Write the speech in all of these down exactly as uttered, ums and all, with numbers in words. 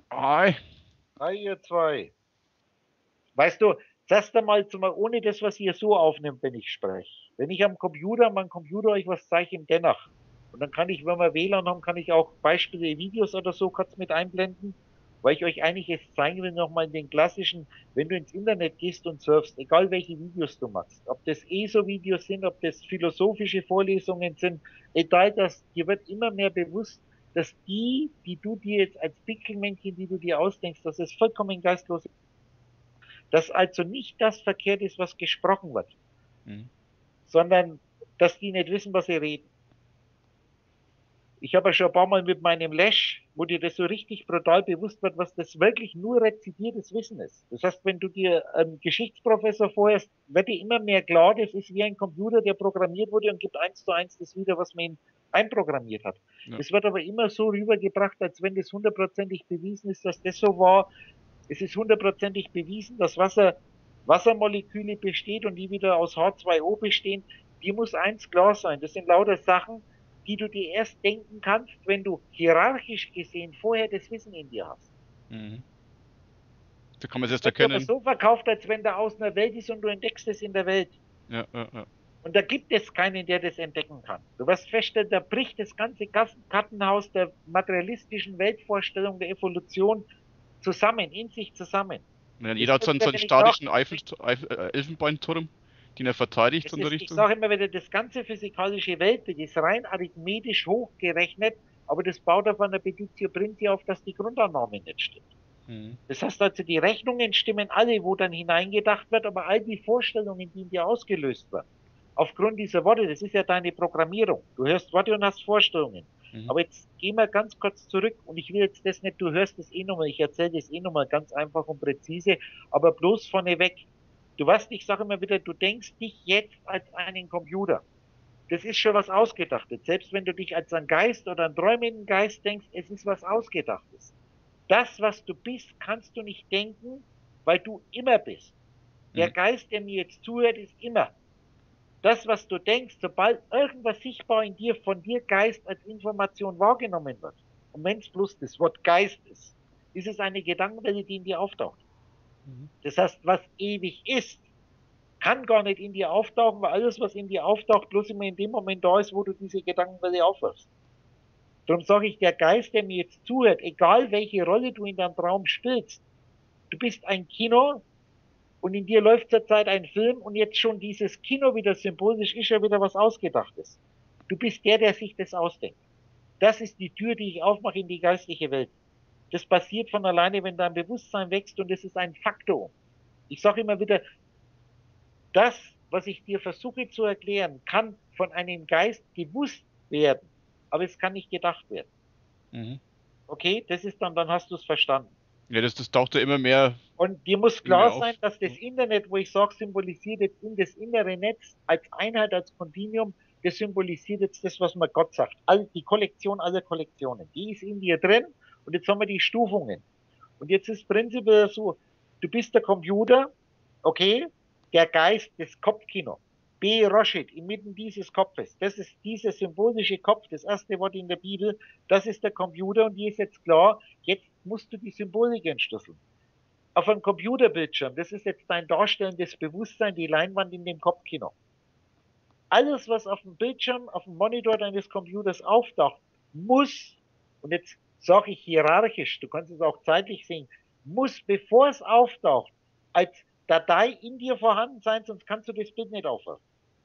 Hi. Hi, ihr zwei. Weißt du, sagst du mal, mal ohne das, was ihr so aufnimmt, wenn ich spreche. Wenn ich am Computer, mein Computer euch was zeige im Dennoch. Und dann kann ich, wenn wir W L A N haben, kann ich auch Beispiele, Videos oder so kurz mit einblenden, weil ich euch eigentlich jetzt zeigen will, nochmal in den klassischen, wenn du ins Internet gehst und surfst, egal welche Videos du machst, ob das E S O-Videos sind, ob das philosophische Vorlesungen sind, egal das, dir wird immer mehr bewusst, dass die, die du dir jetzt als Pixelmännchen, die du dir ausdenkst, dass es vollkommen geistlos ist, dass also nicht das verkehrt ist, was gesprochen wird, Hm. sondern dass die nicht wissen, was sie reden. Ich habe ja schon ein paar Mal mit meinem Lash, wo dir das so richtig brutal bewusst wird, was das wirklich nur rezipiertes Wissen ist. Das heißt, wenn du dir einen Geschichtsprofessor vorhörst, wird dir immer mehr klar, das ist wie ein Computer, der programmiert wurde und gibt eins zu eins das wieder, was man ihm einprogrammiert hat. Ja. Es wird aber immer so rübergebracht, als wenn das hundertprozentig bewiesen ist, dass das so war. Es ist hundertprozentig bewiesen, dass Wasser Wassermoleküle besteht und die wieder aus H zwei O bestehen. Die muss eins klar sein. Das sind lauter Sachen, die du dir erst denken kannst, wenn du hierarchisch gesehen vorher das Wissen in dir hast. Mhm. Da kann man es Das erst wird dir aber erkennen. so verkauft, als wenn da aus einer Welt ist und du entdeckst es in der Welt. Ja, ja, ja. Und da gibt es keinen, der das entdecken kann. Du wirst feststellen, da bricht das ganze Kartenhaus der materialistischen Weltvorstellung der Evolution zusammen, in sich zusammen. Ja, Das jeder hat so ist, einen, so einen wenn ich sage, statischen Eifel, Eifel, äh, Elfenbeinturm, den er verteidigt, es so in der ist, ich Richtung. sage immer wieder, das ganze physikalische Weltbild ist rein arithmetisch hochgerechnet, aber das baut auf einer Peditio Prinzip auf, dass die Grundannahme nicht stimmt. Mhm. Das heißt also, die Rechnungen stimmen alle, wo dann hineingedacht wird, aber all die Vorstellungen, die in dir ausgelöst werden, aufgrund dieser Worte, das ist ja deine Programmierung. Du hörst Worte und hast Vorstellungen. Mhm. Aber jetzt gehen wir ganz kurz zurück und ich will jetzt das nicht, du hörst das eh nochmal, ich erzähle das eh nochmal ganz einfach und präzise, aber bloß vorneweg. Du weißt, ich sage immer wieder, du denkst dich jetzt als einen Computer. Das ist schon was Ausgedachtes. Selbst wenn du dich als ein Geist oder einen träumenden Geist denkst, es ist was Ausgedachtes. Das, was du bist, kannst du nicht denken, weil du immer bist. Der Mhm. Geist, der mir jetzt zuhört, ist immer. Das, was du denkst, sobald irgendwas sichtbar in dir von dir Geist als Information wahrgenommen wird, und wenn es bloß das Wort Geist ist, ist es eine Gedankenwelle, die in dir auftaucht. Mhm. Das heißt, was ewig ist, kann gar nicht in dir auftauchen, weil alles, was in dir auftaucht, bloß immer in dem Moment da ist, wo du diese Gedankenwelle aufwirfst. Darum sage ich, der Geist, der mir jetzt zuhört, egal welche Rolle du in deinem Traum spielst, du bist ein Kino und in dir läuft zurzeit ein Film und jetzt schon dieses Kino wieder symbolisch ist ja wieder was Ausgedachtes. Du bist der, der sich das ausdenkt. Das ist die Tür, die ich aufmache in die geistliche Welt. Das passiert von alleine, wenn dein Bewusstsein wächst und es ist ein Faktor. Ich sage immer wieder, das, was ich dir versuche zu erklären, kann von einem Geist gewusst werden, aber es kann nicht gedacht werden. Mhm. Okay, das ist dann, dann hast du es verstanden. Ja, das, das taucht ja immer mehr, Und dir muss immer klar mehr sein, auf. dass das Internet, wo ich sage, symbolisiert jetzt in das innere Netz als Einheit, als Kontinuum, das symbolisiert jetzt das, was man Gott sagt. All, die Kollektion aller Kollektionen, die ist in dir drin und jetzt haben wir die Stufungen. Und jetzt ist prinzipiell so, du bist der Computer, okay, der Geist, das Kopfkino. B. Roshit, inmitten dieses Kopfes. Das ist dieser symbolische Kopf, das erste Wort in der Bibel. Das ist der Computer und dir ist jetzt klar, jetzt musst du die Symbolik entschlüsseln. Auf einem Computerbildschirm, das ist jetzt dein darstellendes Bewusstsein, die Leinwand in dem Kopfkino. Alles, was auf dem Bildschirm, auf dem Monitor deines Computers auftaucht, muss, und jetzt sage ich hierarchisch, du kannst es auch zeitlich sehen, muss, bevor es auftaucht, als Datei in dir vorhanden sein, sonst kannst du das Bild nicht aufrufen.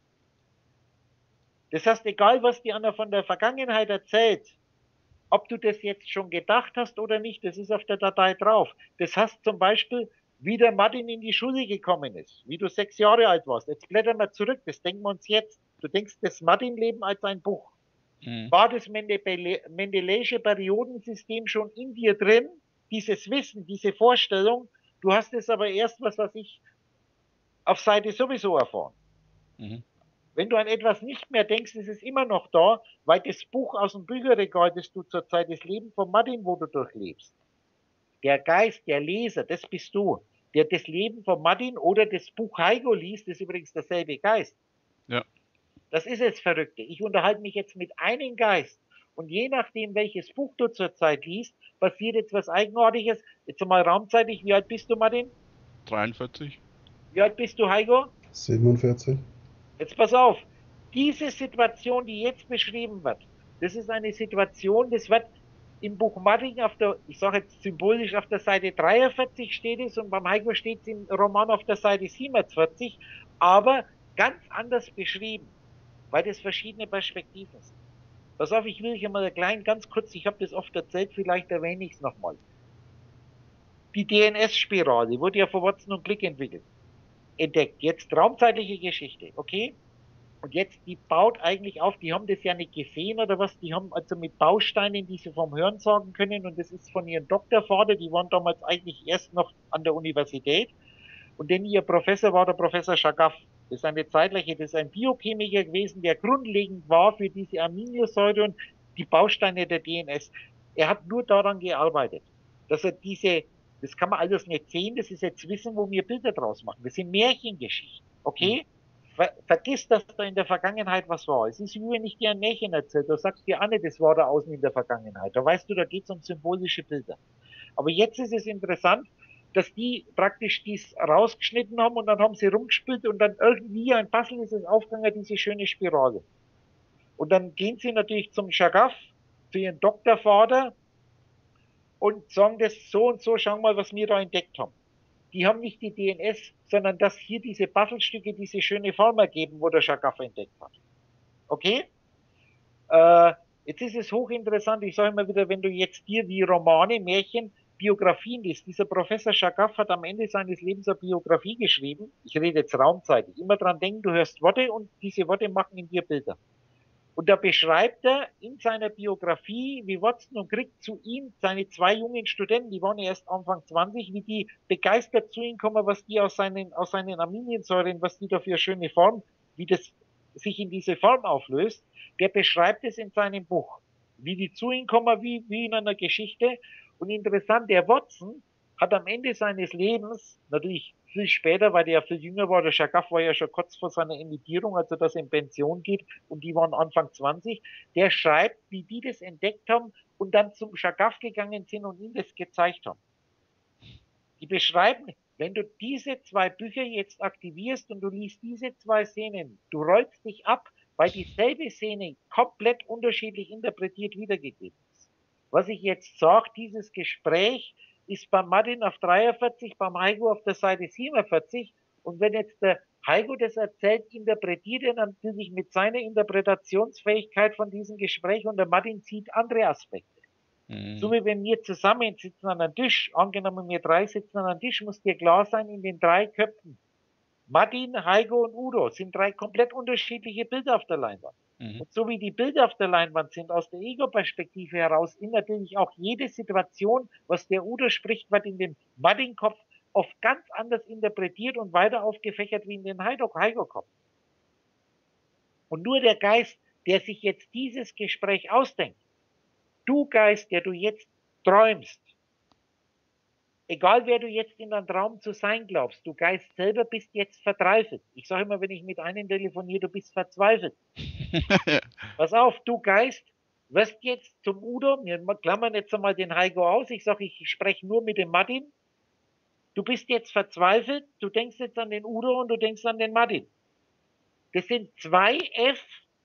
Das heißt, egal was dir einer von der Vergangenheit erzählt, ob du das jetzt schon gedacht hast oder nicht, das ist auf der Datei drauf. Das heißt zum Beispiel, wie der Martin in die Schule gekommen ist, wie du sechs Jahre alt warst. Jetzt blättern wir zurück, das denken wir uns jetzt. Du denkst das Martin-Leben als ein Buch. Mhm. War das Mendeleische Periodensystem schon in dir drin, dieses Wissen, diese Vorstellung? Du hast es aber erst, was weiß ich, auf Seite sowieso erfahren. Mhm. Wenn du an etwas nicht mehr denkst, ist es immer noch da, weil das Buch aus dem Bücherregal, das du zur Zeit des Lebens von Martin, wo du durchlebst, der Geist, der Leser, das bist du, der das Leben von Martin oder das Buch Heigo liest, ist übrigens derselbe Geist. Ja. Das ist jetzt Verrückte. Ich unterhalte mich jetzt mit einem Geist Und je nachdem, welches Buch du zurzeit liest, passiert jetzt was Eigenartiges. Jetzt einmal raumzeitig, wie alt bist du, Martin? dreiundvierzig. Wie alt bist du, Heiko? siebenundvierzig. Jetzt pass auf. Diese Situation, die jetzt beschrieben wird, das ist eine Situation, das wird im Buch Martin auf der, ich sage jetzt symbolisch auf der Seite dreiundvierzig steht es und beim Heiko steht es im Roman auf der Seite siebenundvierzig, aber ganz anders beschrieben, weil das verschiedene Perspektiven sind. Pass auf, ich will euch einmal klein, ganz kurz, ich habe das oft erzählt, vielleicht erwähne ich es nochmal. Die D N S-Spirale wurde ja von Watson und Crick entwickelt, entdeckt. Jetzt raumzeitliche Geschichte, okay? Und jetzt, die baut eigentlich auf, die haben das ja nicht gesehen oder was, die haben also mit Bausteinen, die sie vom Hören sagen können, und das ist von ihrem Doktorvater, die waren damals eigentlich erst noch an der Universität, und denn ihr Professor war der Professor Chagaf. Das ist eine zeitliche, das ist ein Biochemiker gewesen, der grundlegend war für diese Aminosäure und die Bausteine der D N S. Er hat nur daran gearbeitet, dass er diese, das kann man alles nicht sehen, das ist jetzt Wissen, wo wir Bilder draus machen. Das sind Märchengeschichten, okay? Ver, vergiss, dass da in der Vergangenheit was war. Es ist wie wenn ich dir ein Märchen erzähle, du sagst dir, Anne, das war da außen in der Vergangenheit. Da weißt du, da geht es um symbolische Bilder. Aber jetzt ist es interessant, dass die praktisch dies rausgeschnitten haben und dann haben sie rumgespielt und dann irgendwie ein Puzzle ist es aufgegangen, diese schöne Spirale. Und dann gehen sie natürlich zum Chagaf, zu ihrem Doktorvater und sagen das so und so, schau mal, was wir da entdeckt haben. Die haben nicht die D N S, sondern dass hier diese Puzzlestücke diese schöne Form ergeben, wo der Chagaf entdeckt hat. Okay? Äh, jetzt ist es hochinteressant, ich sage immer wieder, wenn du jetzt dir wie Romane, Märchen, Biografien liest, dieser Professor Chagaf hat am Ende seines Lebens eine Biografie geschrieben, ich rede jetzt raumzeitig, immer dran denken, du hörst Worte und diese Worte machen in dir Bilder. Und da beschreibt er in seiner Biografie, wie Watson und Crick zu ihm, seine zwei jungen Studenten, die waren erst Anfang zwanzig, wie die begeistert zu ihm kommen, was die aus seinen, aus seinen Aminosäuren, was die da für eine schöne Form, wie das sich in diese Form auflöst. Der beschreibt es in seinem Buch, wie die zu ihm kommen, wie, wie in einer Geschichte. Und interessant, der Watson hat am Ende seines Lebens, natürlich viel später, weil der ja viel jünger war, der Chagaf war ja schon kurz vor seiner Emittierung, also dass er in Pension geht, und die waren Anfang zwanzig, der schreibt, wie die das entdeckt haben und dann zum Chagaf gegangen sind und ihm das gezeigt haben. Die beschreiben, wenn du diese zwei Bücher jetzt aktivierst und du liest diese zwei Szenen, du rollst dich ab, weil dieselbe Szene komplett unterschiedlich interpretiert wiedergegeben ist. Was ich jetzt sage, dieses Gespräch ist beim Martin auf dreiundvierzig, beim Heiko auf der Seite siebenundvierzig. Und wenn jetzt der Heiko das erzählt, interpretiert er natürlich mit seiner Interpretationsfähigkeit von diesem Gespräch und der Martin sieht andere Aspekte. Mhm. So wie wenn wir zusammen sitzen an einem Tisch, angenommen wir drei sitzen an einem Tisch, muss dir klar sein, in den drei Köpfen, Martin, Heiko und Udo, sind drei komplett unterschiedliche Bilder auf der Leinwand. Mhm. Und so wie die Bilder auf der Leinwand sind, aus der Ego-Perspektive heraus, in natürlich auch jede Situation, was der Udo spricht, wird in dem Martin-Kopf oft ganz anders interpretiert und weiter aufgefächert wie in den Heiko-Kopf. Und nur der Geist, der sich jetzt dieses Gespräch ausdenkt, du Geist, der du jetzt träumst, egal wer du jetzt in deinem Traum zu sein glaubst, du Geist selber bist jetzt verzweifelt. Ich sage immer, wenn ich mit einem telefoniere, du bist verzweifelt. Pass auf, du Geist, wirst jetzt zum Udo, wir klammern jetzt einmal den Heiko aus, ich sage, ich spreche nur mit dem Martin. Du bist jetzt verzweifelt, du denkst jetzt an den Udo und du denkst an den Martin. Das sind zwei F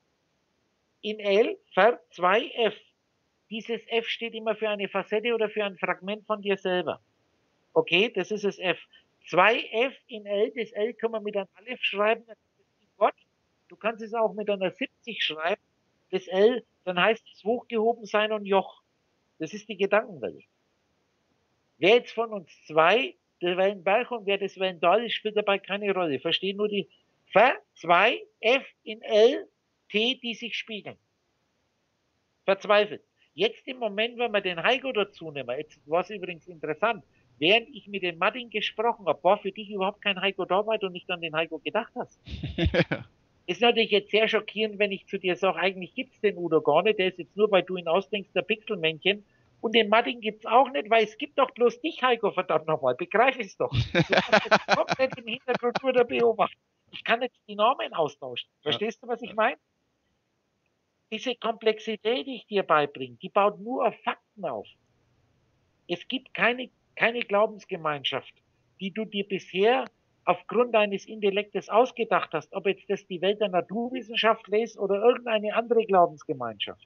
in L, ver zwei F. Dieses F steht immer für eine Facette oder für ein Fragment von dir selber. Okay, das ist das F. zwei F in L, das L kann man mit einem Aleph schreiben, das ist ein Wort. Du kannst es auch mit einer siebzig schreiben, das L, dann heißt es hochgehoben sein und Joch. Das ist die Gedankenwelt. Wer jetzt von uns zwei, der Wellenberg und wer das Wellendal ist, spielt dabei keine Rolle. Verstehen nur die Ver, zwei, F in L, T, die sich spiegeln. Verzweifelt. Jetzt im Moment, wenn wir den Heiko dazu nehmen, jetzt war es übrigens interessant, während ich mit dem Martin gesprochen habe, war für dich überhaupt kein Heiko da, weil du nicht an den Heiko gedacht hast. Ist natürlich jetzt sehr schockierend, wenn ich zu dir sage, eigentlich gibt's den Udo gar nicht, der ist jetzt nur, weil du ihn ausdenkst, der Pixelmännchen. Und den Martin gibt's auch nicht, weil es gibt doch bloß dich, Heiko, verdammt nochmal, begreif es doch. Du kannst jetzt komplett im Hintergrund nur da beobachten. Ich kann jetzt die Namen austauschen. Verstehst du, was ich meine? Diese Komplexität, die ich dir beibringe, die baut nur auf Fakten auf. Es gibt keine, keine Glaubensgemeinschaft, die du dir bisher aufgrund deines Intellektes ausgedacht hast, ob jetzt das die Welt der Naturwissenschaft ist oder irgendeine andere Glaubensgemeinschaft,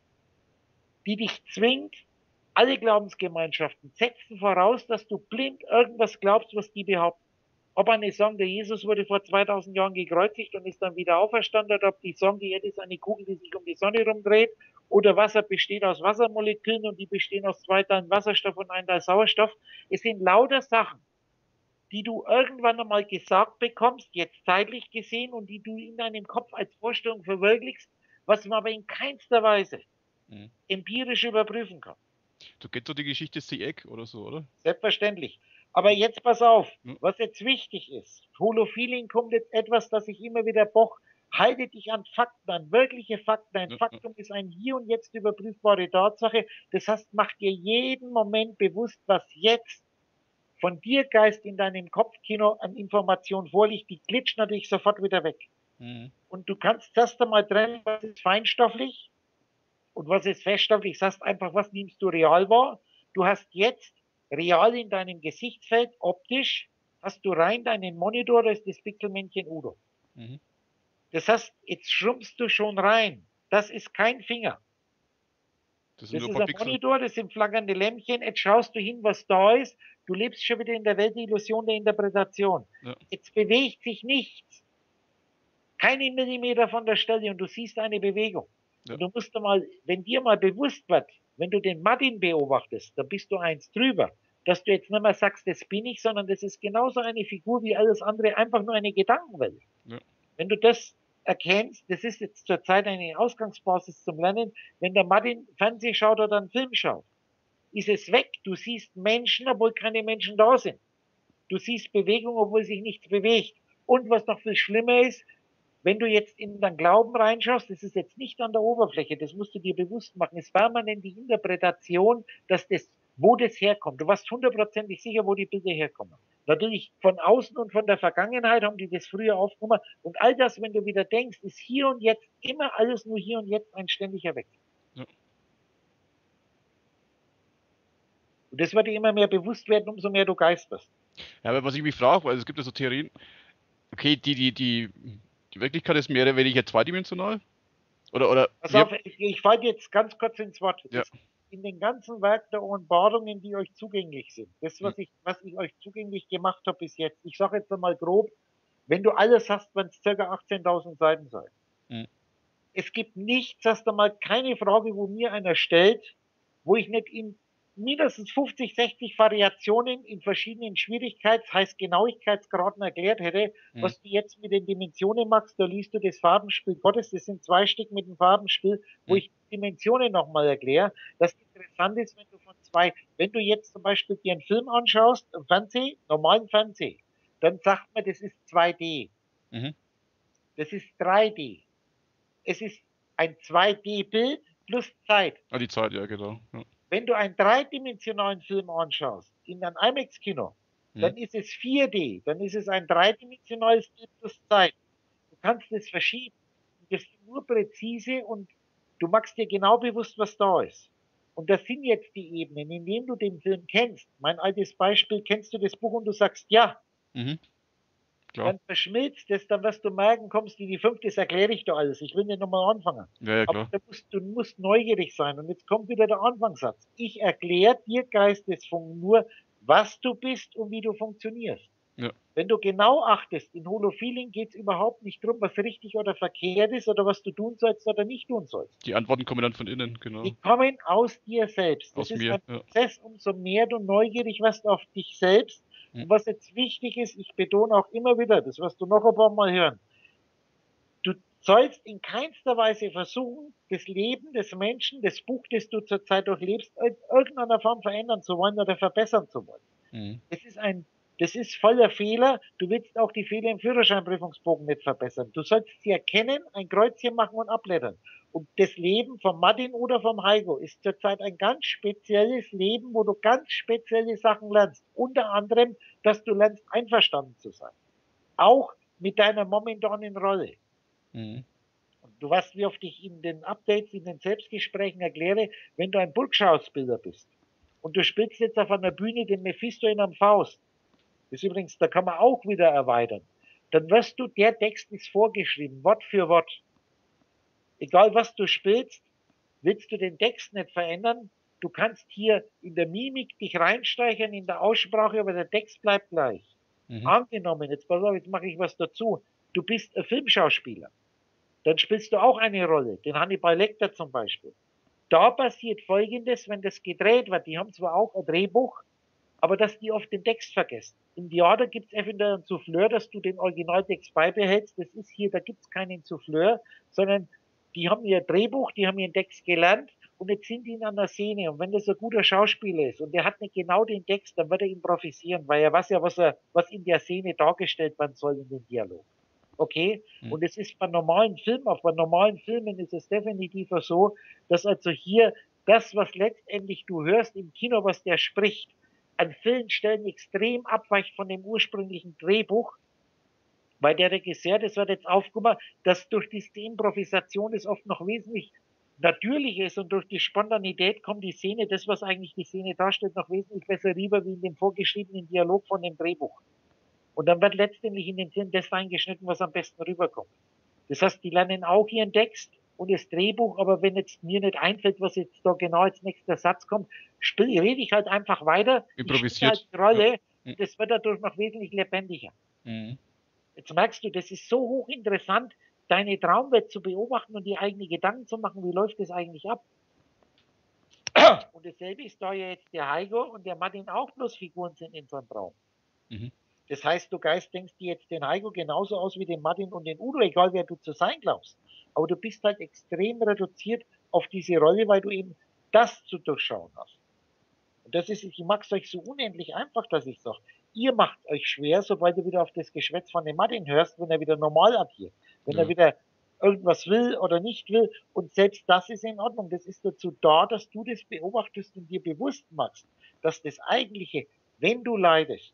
die dich zwingt. Alle Glaubensgemeinschaften setzen voraus, dass du blind irgendwas glaubst, was die behaupten. Ob eine sagen, der Jesus wurde vor zweitausend Jahren gekreuzigt und ist dann wieder auferstanden, oder ob die sagen, die Erde ist eine Kugel, die sich um die Sonne rumdreht, oder Wasser besteht aus Wassermolekülen und die bestehen aus zwei Teilen Wasserstoff und einem Teil Sauerstoff. Es sind lauter Sachen, die du irgendwann einmal gesagt bekommst, jetzt zeitlich gesehen, und die du in deinem Kopf als Vorstellung verwirklichst, was man aber in keinster Weise mhm. empirisch überprüfen kann. Du kennst doch die Geschichte Seeegg oder so, oder? Selbstverständlich. Aber jetzt pass auf, was jetzt wichtig ist. Holofeeling kommt jetzt etwas, das ich immer wieder boch. Halte dich an Fakten, an wirkliche Fakten. Ein ja, Faktum ja. ist eine hier und jetzt überprüfbare Tatsache. Das heißt, mach dir jeden Moment bewusst, was jetzt von dir Geist in deinem Kopfkino an Informationen vorliegt. Die glitscht natürlich sofort wieder weg. Mhm. Und du kannst erst einmal trennen, was ist feinstofflich und was ist feststofflich. Das heißt einfach, was nimmst du real wahr? Du hast jetzt real in deinem Gesichtsfeld, optisch, hast du rein deinen Monitor, das ist das Pixelmännchen Udo. Mhm. Das heißt, jetzt schrumpfst du schon rein. Das ist kein Finger. Das, das ist ein Pixel. Monitor, das sind flackernde Lämpchen. Jetzt schaust du hin, was da ist. Du lebst schon wieder in der Welt der Illusion der Interpretation. Ja. Jetzt bewegt sich nichts. Keine Millimeter von der Stelle und du siehst eine Bewegung. Ja. Und du musst mal, wenn dir mal bewusst wird, wenn du den Martin beobachtest, dann bist du eins drüber, dass du jetzt nicht mehr sagst, das bin ich, sondern das ist genauso eine Figur wie alles andere, einfach nur eine Gedankenwelt. Ja. Wenn du das erkennst, das ist jetzt zurzeit eine Ausgangsbasis zum Lernen, wenn der Martin Fernsehen schaut oder einen Film schaut, ist es weg. Du siehst Menschen, obwohl keine Menschen da sind. Du siehst Bewegung, obwohl sich nichts bewegt. Und was noch viel schlimmer ist, wenn du jetzt in deinen Glauben reinschaust, das ist jetzt nicht an der Oberfläche, das musst du dir bewusst machen. Es war permanent die Interpretation, dass das, wo das herkommt. Du warst hundertprozentig sicher, wo die Bilder herkommen. Natürlich von außen und von der Vergangenheit haben die das früher aufgenommen. Und all das, wenn du wieder denkst, ist hier und jetzt immer alles nur hier und jetzt ein ständiger Wechsel. Ja. Und das wird dir immer mehr bewusst werden, umso mehr du geisterst. Ja, aber was ich mich frage, weil es gibt ja so Theorien, okay, die, die, die, die Wirklichkeit ist mehr oder weniger zweidimensional? Oder, oder? Pass auf, ich, ich falle jetzt ganz kurz ins Wort. Ja. In den ganzen Werk der Offenbarungen, die euch zugänglich sind, das, was, hm. ich, was ich euch zugänglich gemacht habe bis jetzt, ich sage jetzt einmal grob, wenn du alles hast, wenn es ca. achtzehntausend Seiten sein. Hm. Es gibt nichts, hast du mal keine Frage, wo mir einer stellt, wo ich nicht in mindestens fünfzig, sechzig Variationen in verschiedenen Schwierigkeits-, heißt Genauigkeitsgraden erklärt hätte, hm. was du jetzt mit den Dimensionen machst. Da liest du das Farbenspiel Gottes, das sind zwei Stück mit dem Farbenspiel, wo hm. ich Dimensionen nochmal erkläre. Das interessant ist, wenn du von zwei, wenn du jetzt zum Beispiel dir einen Film anschaust, im Fernsehen, normalen Fernsehen, dann sagt man, das ist zwei D. Mhm. Das ist drei D. Es ist ein zwei D-Bild plus Zeit. Ah, die Zeit, ja, genau. Ja. Wenn du einen dreidimensionalen Film anschaust, in einem IMAX-Kino, hm. dann ist es vier D, dann ist es ein dreidimensionales Bild plus Zeit. Du kannst es verschieben. Das ist nur präzise und du machst dir genau bewusst, was da ist. Und das sind jetzt die Ebenen, indem du den Film kennst. Mein altes Beispiel, kennst du das Buch und du sagst ja. Mhm. Klar. Dann verschmilzt es, dann wirst du merken, kommst du in die fünfte, das erkläre ich dir alles. Ich will nicht nochmal anfangen. Ja, ja, klar. Aber du musst, du musst neugierig sein. Und jetzt kommt wieder der Anfangssatz. Ich erkläre dir, Geistesfunk, nur, was du bist und wie du funktionierst. Ja. Wenn du genau achtest, in Holofeeling geht es überhaupt nicht darum, was richtig oder verkehrt ist oder was du tun sollst oder nicht tun sollst. Die Antworten kommen dann von innen, genau. Die kommen aus dir selbst. Das aus ist mir, ein Prozess, ja. Umso mehr du neugierig wirst auf dich selbst. Hm. Und was jetzt wichtig ist, ich betone auch immer wieder, das wirst du noch ein paar Mal hören, du sollst in keinster Weise versuchen, das Leben des Menschen, das Buch, das du zurzeit durchlebst, in irgendeiner Form verändern zu wollen oder verbessern zu wollen. Hm. Das ist ein Das ist voller Fehler. Du willst auch die Fehler im Führerscheinprüfungsbogen nicht verbessern. Du sollst sie erkennen, ein Kreuzchen machen und abblättern. Und das Leben von Martin oder vom Heiko ist zurzeit ein ganz spezielles Leben, wo du ganz spezielle Sachen lernst. Unter anderem, dass du lernst, einverstanden zu sein. Auch mit deiner momentanen Rolle. Mhm. Und Du weißt, wie oft ich in den Updates, in den Selbstgesprächen erkläre, wenn du ein Burgschauspieler bist und du spielst jetzt auf einer Bühne den Mephisto in einem Faust, das ist übrigens, da kann man auch wieder erweitern, dann wirst du, der Text ist vorgeschrieben, Wort für Wort. Egal was du spielst, willst du den Text nicht verändern, du kannst hier in der Mimik dich reinstreichern, in der Aussprache, aber der Text bleibt gleich. Mhm. Angenommen, jetzt pass auf, jetzt mache ich was dazu, du bist ein Filmschauspieler. Dann spielst du auch eine Rolle, den Hannibal Lecter zum Beispiel. Da passiert Folgendes, wenn das gedreht wird. Die haben zwar auch ein Drehbuch, aber dass die oft den Text vergessen. Im Theater gibt es eventuell einen Souffleur, dass du den Originaltext beibehältst. Das ist hier, da gibt es keinen Souffleur, sondern die haben ihr Drehbuch, die haben ihren Text gelernt und jetzt sind die in einer Szene. Und wenn das ein guter Schauspieler ist und der hat nicht genau den Text, dann wird er improvisieren, weil er weiß ja, was, er, was in der Szene dargestellt werden soll in dem Dialog. Okay? Mhm. Und es ist bei normalen Filmen, auch bei normalen Filmen ist es definitiv so, dass also hier das, was letztendlich du hörst im Kino, was der spricht, an vielen Stellen extrem abweicht von dem ursprünglichen Drehbuch, weil der Regisseur, das wird jetzt aufgekommen, dass durch diese Improvisation es oft noch wesentlich natürlicher ist und durch die Spontanität kommt die Szene, das, was eigentlich die Szene darstellt, noch wesentlich besser rüber wie in dem vorgeschriebenen Dialog von dem Drehbuch. Und dann wird letztendlich in den Film das reingeschnitten, was am besten rüberkommt. Das heißt, die lernen auch ihren Text und das Drehbuch, aber wenn jetzt mir nicht einfällt, was jetzt da genau als nächster Satz kommt, spiel, rede ich halt einfach weiter. Improvisiert. Ich spiele halt die Rolle. Ja. Das wird dadurch noch wesentlich lebendiger. Mhm. Jetzt merkst du, das ist so hochinteressant, deine Traumwelt zu beobachten und die eigenen Gedanken zu machen, wie läuft das eigentlich ab? Und dasselbe ist da ja jetzt der Heiko und der Martin auch bloß Figuren sind in so einem Traum. Mhm. Das heißt, du Geist denkst dir jetzt den Heiko genauso aus wie den Martin und den Udo, egal wer du zu sein glaubst. Aber du bist halt extrem reduziert auf diese Rolle, weil du eben das zu durchschauen hast. Und das ist, ich mag es euch so unendlich einfach, dass ich sage, ihr macht euch schwer, sobald du wieder auf das Geschwätz von dem Martin hörst, wenn er wieder normal agiert. Wenn ja. er wieder irgendwas will oder nicht will. Und selbst das ist in Ordnung. Das ist dazu da, dass du das beobachtest und dir bewusst machst, dass das Eigentliche, wenn du leidest,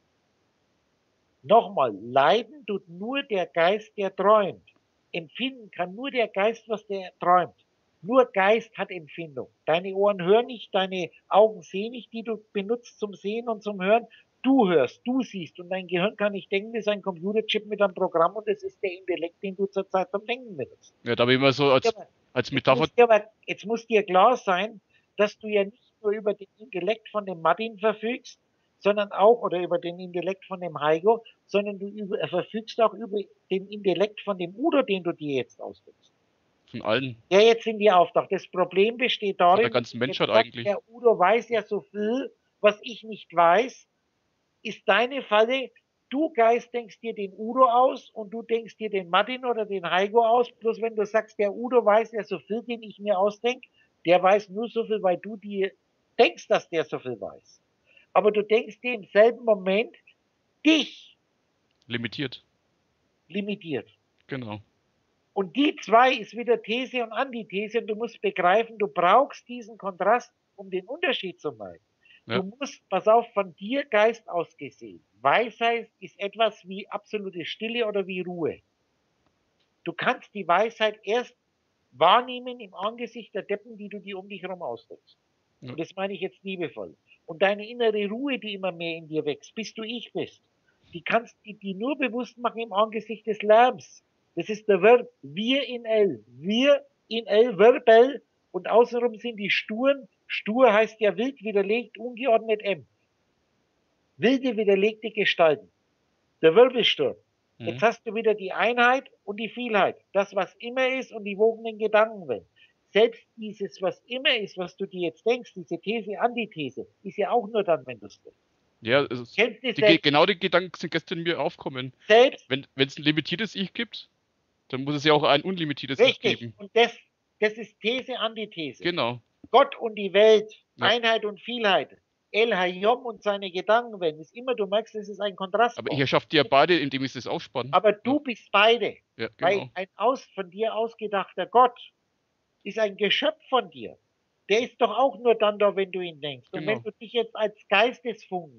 nochmal, leiden tut nur der Geist, der träumt. Empfinden kann nur der Geist, was der träumt. Nur Geist hat Empfindung. Deine Ohren hören nicht, deine Augen sehen nicht, die du benutzt zum Sehen und zum Hören. Du hörst, du siehst und dein Gehirn kann nicht denken, das ist ein Computerchip mit einem Programm und das ist der Intellekt, den du zurzeit zum Denken benutzt. Ja, da habe ich immer so als, aber, als Metapher... Jetzt muss, aber, jetzt muss dir klar sein, dass du ja nicht nur über den Intellekt von dem Martin verfügst, sondern auch, oder über den Intellekt von dem Heiko, sondern du über, verfügst auch über den Intellekt von dem Udo, den du dir jetzt ausdenkst. Von allen. Der jetzt in dir auftaucht. Das Problem besteht darin, von der ganzen Menschheit sagt, eigentlich. Der Udo weiß ja so viel, was ich nicht weiß, ist deine Falle. Du Geist denkst dir den Udo aus und du denkst dir den Martin oder den Heiko aus. Bloß wenn du sagst, der Udo weiß ja so viel, den ich mir ausdenke, der weiß nur so viel, weil du dir denkst, dass der so viel weiß. Aber du denkst dir im selben Moment dich limitiert. Limitiert. Genau. Und die zwei ist wieder These und Antithese und du musst begreifen, du brauchst diesen Kontrast, um den Unterschied zu merken. Ja. Du musst, pass auf, von dir Geist aus gesehen. Weisheit ist etwas wie absolute Stille oder wie Ruhe. Du kannst die Weisheit erst wahrnehmen im Angesicht der Deppen, die du dir um dich herum ausdrückst. Ja. Und das meine ich jetzt liebevoll. Und deine innere Ruhe, die immer mehr in dir wächst, bis du ich bist, die kannst du dir nur bewusst machen im Angesicht des Lärms. Das ist der Verb wir in L. Wir in L, Verbell. Und außenrum sind die Sturen. Stur heißt ja wild, widerlegt, ungeordnet M. Wilde, widerlegte Gestalten. Der Wirbelsturm. Mhm. Jetzt hast du wieder die Einheit und die Vielheit. Das, was immer ist und die wogenden Gedankenwelt. Selbst dieses, was immer ist, was du dir jetzt denkst, diese These, Antithese, ist ja auch nur dann, wenn du es denkst. Ja, es ist, die, genau die Gedanken sind gestern in mir aufgekommen. Selbst, wenn es ein limitiertes Ich gibt, dann muss es ja auch ein unlimitiertes richtig. Ich geben. Und das, das ist These, Antithese. Genau. Gott und die Welt, ja. Einheit und Vielheit. El Hayom und seine Gedankenwelt. Ist immer, du merkst, es ist ein Kontrast. Aber ich erschaffe die ja beide, indem ich das ausspanne. Aber du ja. bist beide. Ja, genau. Weil ein aus, von dir ausgedachter Gott ist ein Geschöpf von dir. Der ist doch auch nur dann da, wenn du ihn denkst. Und genau. wenn du dich jetzt als Geistesfunken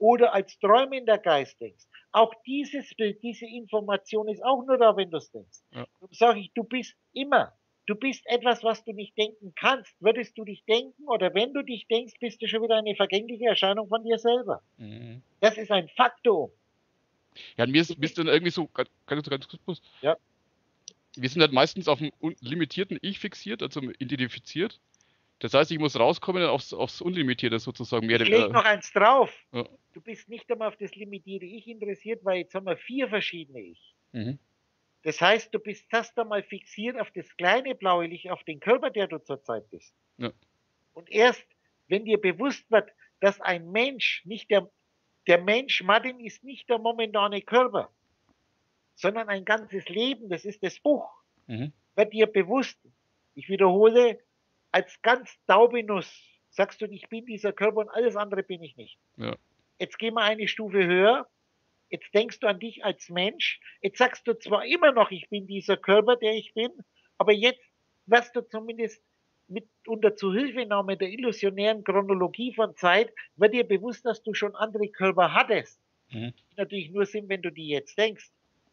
oder als träumender Geist denkst. Auch dieses Bild, diese Information ist auch nur da, wenn du es denkst. Ja. Darum sage ich, du bist immer. Du bist etwas, was du nicht denken kannst. Würdest du dich denken oder wenn du dich denkst, bist du schon wieder eine vergängliche Erscheinung von dir selber. Mhm. Das ist ein Faktum. Ja, mir ist, mir ist dann irgendwie so, ganz, ganz, ganz kurz, Ja. wir sind halt meistens auf dem un- limitierten Ich fixiert, also identifiziert. Das heißt, ich muss rauskommen aufs, aufs Unlimitierte sozusagen. Mehr Ich oder- lege noch eins drauf. Ja. Du bist nicht einmal auf das limitierte Ich interessiert, weil jetzt haben wir vier verschiedene Ich. Mhm. Das heißt, du bist erst einmal fixiert auf das kleine blaue Licht, auf den Körper, der du zurzeit bist. Ja. Und erst, wenn dir bewusst wird, dass ein Mensch, nicht der, der Mensch, Martin, ist nicht der momentane Körper, sondern ein ganzes Leben, das ist das Buch, Mhm. wird dir bewusst, ich wiederhole, als ganz Taubenuss sagst du, ich bin dieser Körper und alles andere bin ich nicht. Ja. Jetzt gehen wir eine Stufe höher. Jetzt denkst du an dich als Mensch. Jetzt sagst du zwar immer noch, ich bin dieser Körper, der ich bin, aber jetzt wirst du zumindest mit unter Zuhilfenahme der illusionären Chronologie von Zeit, wird dir bewusst, dass du schon andere Körper hattest. Mhm. Die natürlich nur sind, wenn du die jetzt denkst.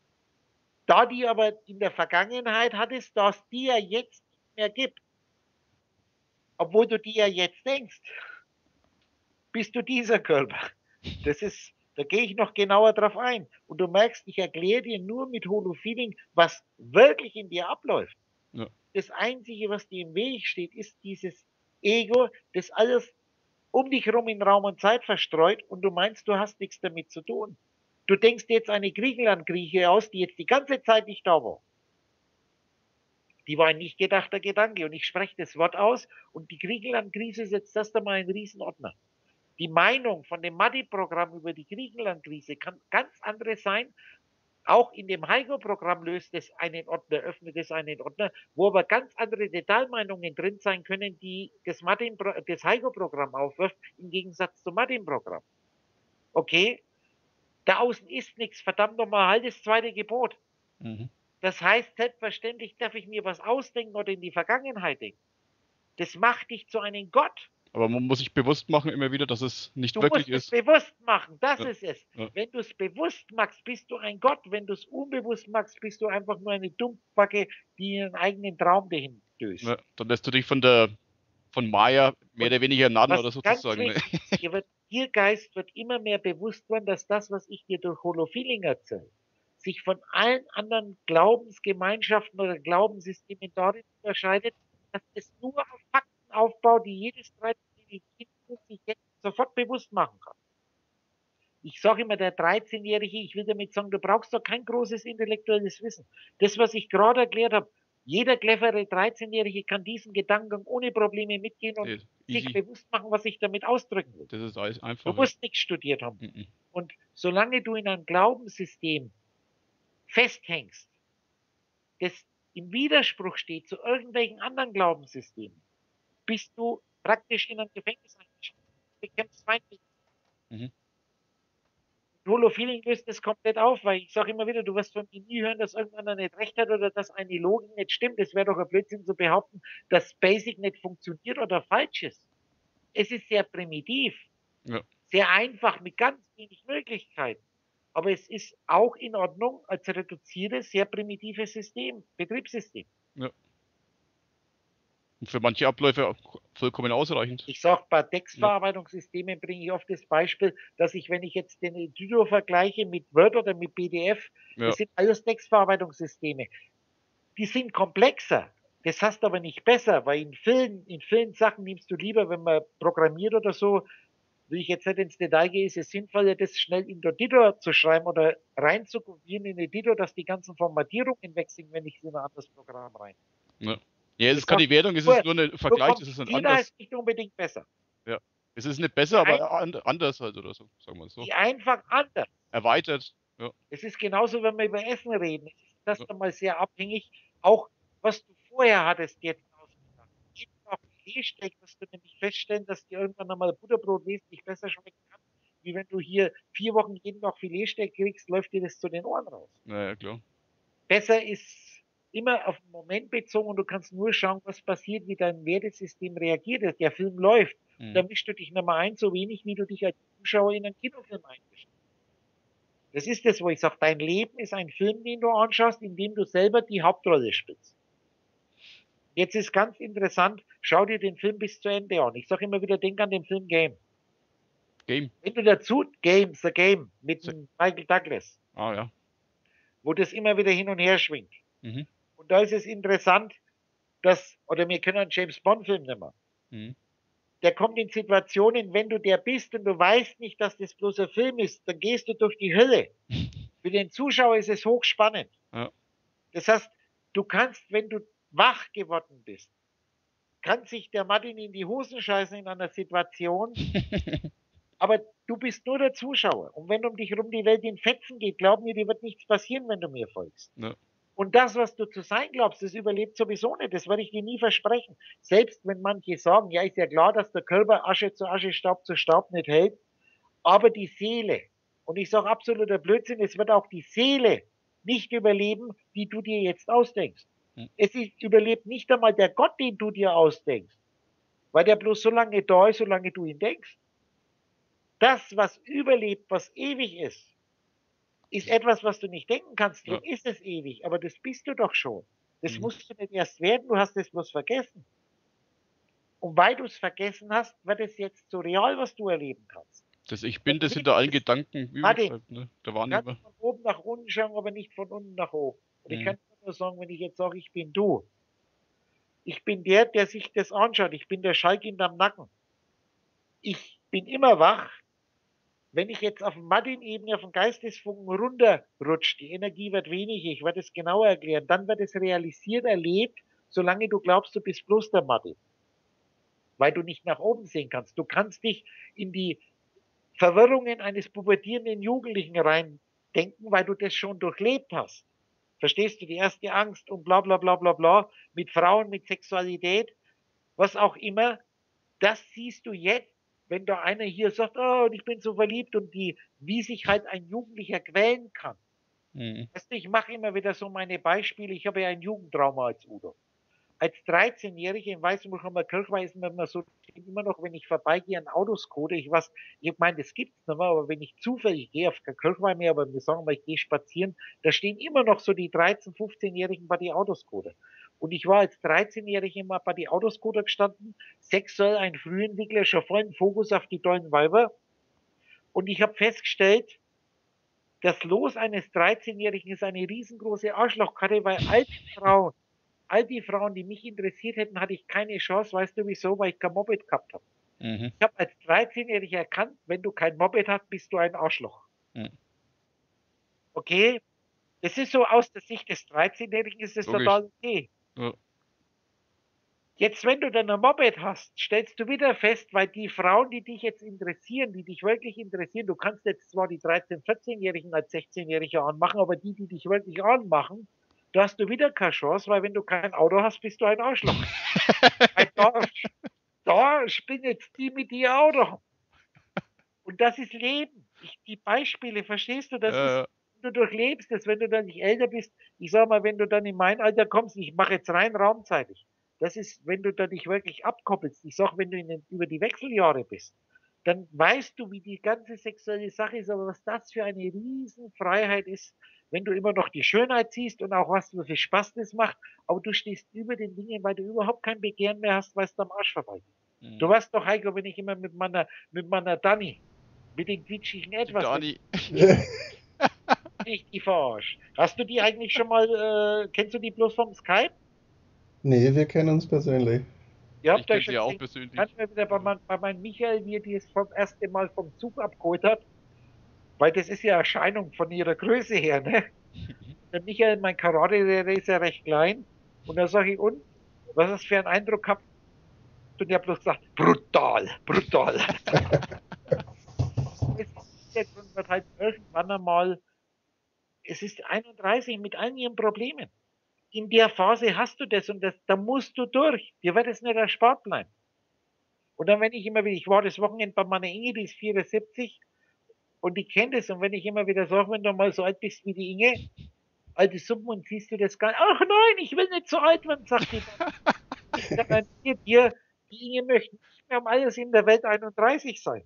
Da die aber in der Vergangenheit hattest, da es die ja jetzt nicht mehr gibt, obwohl du die ja jetzt denkst, bist du dieser Körper. Das ist, da gehe ich noch genauer drauf ein. Und du merkst, ich erkläre dir nur mit Holofeeling, was wirklich in dir abläuft. Ja. Das Einzige, was dir im Weg steht, ist dieses Ego, das alles um dich herum in Raum und Zeit verstreut und du meinst, du hast nichts damit zu tun. Du denkst jetzt eine Griechenland-Grieche aus, die jetzt die ganze Zeit nicht da war. Die war ein nicht gedachter Gedanke und ich spreche das Wort aus und die Griechenland-Krise setzt das da mal einen Riesenordner. Die Meinung von dem Madi-Programm über die Griechenland-Krise kann ganz andere sein. Auch in dem Heigo-Programm löst es einen Ordner, öffnet es einen Ordner, wo aber ganz andere Detailmeinungen drin sein können, die das, das Heigo-Programm aufwirft, im Gegensatz zum Martin-Programm. Okay? Da außen ist nichts, verdammt nochmal, halt das zweite Gebot. Mhm. Das heißt, selbstverständlich darf ich mir was ausdenken oder in die Vergangenheit denken. Das macht dich zu einem Gott. Aber man muss sich bewusst machen immer wieder, dass es nicht Du wirklich musst es ist. bewusst machen, das Ja. ist es. Ja. Wenn du es bewusst machst, bist du ein Gott. Wenn du es unbewusst machst, bist du einfach nur eine Dummbacke, die ihren eigenen Traum dahin stößt. Ja. Dann lässt du dich von der von Maya mehr Und oder weniger naden was oder ganz sozusagen. Ne? wichtig ist, dir, wird, dir Geist wird immer mehr bewusst werden, dass das, was ich dir durch Holofeeling erzähle, sich von allen anderen Glaubensgemeinschaften oder Glaubenssystemen darin unterscheidet, dass es nur auf Fakten aufbaut, die jedes dreizehnjährige Kind sich jetzt sofort bewusst machen kann. Ich sage immer, der dreizehnjährige, ich will damit sagen, du brauchst doch kein großes intellektuelles Wissen. Das, was ich gerade erklärt habe, jeder clevere dreizehnjährige kann diesen Gedanken ohne Probleme mitgehen und Easy. sich bewusst machen, was ich damit ausdrücken will. Das ist alles Du einfach. musst nichts studiert haben. Mhm. Und solange du in einem Glaubenssystem festhängst, das im Widerspruch steht zu irgendwelchen anderen Glaubenssystemen, bist du praktisch in einem Gefängnis eingesperrt. Du bekämpfst Feindbilder. Mhm. Holofeeling löst das komplett auf, weil ich sage immer wieder, du wirst von mir nie hören, dass irgendeiner nicht recht hat oder dass eine Logik nicht stimmt. Es wäre doch ein Blödsinn zu behaupten, dass Basic nicht funktioniert oder falsch ist. Es ist sehr primitiv, Ja. sehr einfach, mit ganz wenig Möglichkeiten. Aber es ist auch in Ordnung als reduziertes, sehr primitives System, Betriebssystem. Ja. Und für manche Abläufe auch vollkommen ausreichend. Ich sage, bei Textverarbeitungssystemen bringe ich oft das Beispiel, dass ich, wenn ich jetzt den Editor vergleiche mit Word oder mit P D F, Ja. das sind alles Textverarbeitungssysteme. Die sind komplexer. Das heißt aber nicht besser, weil in vielen, in vielen Sachen nimmst du lieber, wenn man programmiert oder so, will ich jetzt nicht ins Detail gehen, ist es sinnvoller, das schnell in den Editor zu schreiben oder rein zu kopieren in den Editor, dass die ganzen Formatierungen weg sind, wenn ich es in ein anderes Programm rein. Ja. Ja, es ist keine Wertung, es ist nur ein Vergleich, es ist ein Jeder anders. ist nicht unbedingt besser. Ja. Es ist nicht besser, Die aber an, anders halt oder so, sagen wir es so. Die einfach anders. Erweitert. Ja. Es ist genauso, wenn wir über Essen reden. Es ist das Ja. dann mal sehr abhängig, auch was du vorher hattest jetzt ausgedacht. Jeden Tag Filetsteak wirst du nämlich feststellen, dass dir irgendwann einmal Butterbrot wesentlich besser schmecken kann, wie wenn du hier vier Wochen jeden Tag Filetsteak kriegst, läuft dir das zu den Ohren raus. Naja, klar. Besser ist immer auf den Moment bezogen und du kannst nur schauen, was passiert, wie dein Wertesystem reagiert. Der Film läuft Mhm. Da mischst du dich nicht mehr ein, so wenig wie du dich als Zuschauer in einen Kinofilm einmischst. Das ist das, wo ich sage, dein Leben ist ein Film, den du anschaust, in dem du selber die Hauptrolle spielst. Jetzt ist ganz interessant, schau dir den Film bis zu Ende an. Ich sage immer wieder, denk an den Film Game. Game. Wenn du dazu, Game, The Game, mit So. dem Michael Douglas, Ah, ja. wo das immer wieder hin und her schwingt. Mhm. Und da ist es interessant, dass, oder wir können einen James Bond Film nehmen. Mhm. Der kommt in Situationen, wenn du der bist und du weißt nicht, dass das bloß ein Film ist, dann gehst du durch die Hölle. Für den Zuschauer ist es hochspannend. Ja. Das heißt, du kannst, wenn du wach geworden bist, kann sich der Martin in die Hosen scheißen in einer Situation, aber du bist nur der Zuschauer. Und wenn um dich herum die Welt in Fetzen geht, glaub mir, dir wird nichts passieren, wenn du mir folgst. Ja. Und das, was du zu sein glaubst, das überlebt sowieso nicht. Das werde ich dir nie versprechen. Selbst wenn manche sagen, ja, ist ja klar, dass der Körper Asche zu Asche, Staub zu Staub nicht hält, aber die Seele, und ich sage absoluter Blödsinn, es wird auch die Seele nicht überleben, die du dir jetzt ausdenkst. Hm. Es ist, überlebt nicht einmal der Gott, den du dir ausdenkst, weil der bloß so lange da ist, solange du ihn denkst. Das, was überlebt, was ewig ist, ist etwas, was du nicht denken kannst. Drum Ja. ist es ewig, aber das bist du doch schon. Das Mhm. musst du nicht erst werden, du hast es bloß vergessen. Und weil du es vergessen hast, wird es jetzt so real, was du erleben kannst. Das Ich bin, das Das hinter allen Leben ist- Gedanken übrig Martin, bleibt, ne? Der Du Wahrnehmer. kannst von oben nach unten schauen, aber nicht von unten nach oben. Und ich Mhm. kann nur sagen, wenn ich jetzt sage, ich bin du. Ich bin der, der sich das anschaut. Ich bin der Schalk in deinem Nacken. Ich bin immer wach. Wenn ich jetzt auf Martin-Ebene, auf den Geistesfunken runterrutsche, die Energie wird weniger, ich werde es genauer erklären, dann wird es realisiert, erlebt, solange du glaubst, du bist bloß der Martin. Weil du nicht nach oben sehen kannst. Du kannst dich in die Verwirrungen eines pubertierenden Jugendlichen reindenken, weil du das schon durchlebt hast. Verstehst du, die erste Angst und bla bla bla bla bla, mit Frauen, mit Sexualität, was auch immer, das siehst du jetzt, wenn da einer hier sagt, oh, ich bin so verliebt und die, wie sich halt ein Jugendlicher quälen kann. Mhm. Weißt du, ich mache immer wieder so meine Beispiele, ich habe ja ein Jugendtrauma als Udo. Als dreizehnjähriger in Weißenburger Kirche weiß man immer so, immer noch, wenn ich vorbeigehe an Autoscooter, ich weiß, ich meine, das gibt's nicht mehr, aber wenn ich zufällig, ich gehe auf der Kirchweih mehr, aber wir sagen mal, ich gehe spazieren, da stehen immer noch so die dreizehn-, fünfzehnjährigen bei die Autoscooter. Und ich war als dreizehnjähriger immer bei die Autoscooter gestanden, sexuell ein Frühentwickler, schon vollen Fokus auf die tollen Weiber. Und ich habe festgestellt, das Los eines dreizehnjährigen ist eine riesengroße Arschlochkarte, weil alte Frauen, all die Frauen, die mich interessiert hätten, hatte ich keine Chance. Weißt du wieso? Weil ich kein Moped gehabt habe. Mhm. Ich habe als dreizehnjähriger erkannt, wenn du kein Moped hast, bist du ein Arschloch. Mhm. Okay? Das ist so aus der Sicht des dreizehnjährigen ist das Logisch. total okay. Ja. Jetzt, wenn du dann ein Moped hast, stellst du wieder fest, weil die Frauen, die dich jetzt interessieren, die dich wirklich interessieren, du kannst jetzt zwar die dreizehn-, vierzehnjährigen als sechzehnjährige anmachen, aber die, die dich wirklich anmachen, da hast du wieder keine Chance, weil wenn du kein Auto hast, bist du ein Arschloch. Weil da, da spinnen jetzt die mit dir Auto haben. Und das ist Leben. Ich, die Beispiele, verstehst du? Das Äh, ist, du durchlebst es, wenn du dann nicht älter bist. Ich sag mal, wenn du dann in mein Alter kommst, ich mache jetzt rein raumzeitig. Das ist, wenn du da dich wirklich abkoppelst. Ich sag, wenn du in den, über die Wechseljahre bist, dann weißt du, wie die ganze sexuelle Sache ist, aber was das für eine Riesenfreiheit ist, wenn du immer noch die Schönheit siehst und auch was für Spaß das macht, aber du stehst über den Dingen, weil du überhaupt kein Begehren mehr hast, weil es am Arsch vorbei geht. mhm. Du weißt doch, Heiko, wenn ich immer mit meiner, mit meiner Dani, mit den quietschigen Die etwas, Dani. wenn ich die verarsche. Hast du die eigentlich schon mal, äh, kennst du die bloß vom Skype? Nee, wir kennen uns persönlich. Ihr Ich habt kenne euch sie schon ja auch gesehen. persönlich. Kann mir wieder bei, mein, bei meinem Michael, wie er die es vom ersten Mal vom Zug abgeholt hat, weil das ist ja Erscheinung von ihrer Größe her, ne? Der Michael, mein Karate, der, der ist ja recht klein. Und da sage ich, und? Was hast du für einen Eindruck gehabt? Und der hat bloß gesagt, brutal, brutal. Es ist jetzt und wird halt irgendwann einmal, es ist einunddreißig mit allen ihren Problemen. In der Phase hast du das und das, da musst du durch. Dir wird es nicht erspart bleiben. Und dann, wenn ich immer wieder, ich war das Wochenende bei meiner Inge, die ist vierundsiebzig und die kennt es. Und wenn ich immer wieder sage, wenn du mal so alt bist wie die Inge, alte Suppen und siehst du das gar nicht. Ach nein, ich will nicht so alt werden, sagt die. Ich sag, nein, dir, die Inge möchte nicht wir um alles in der Welt einunddreißig sein.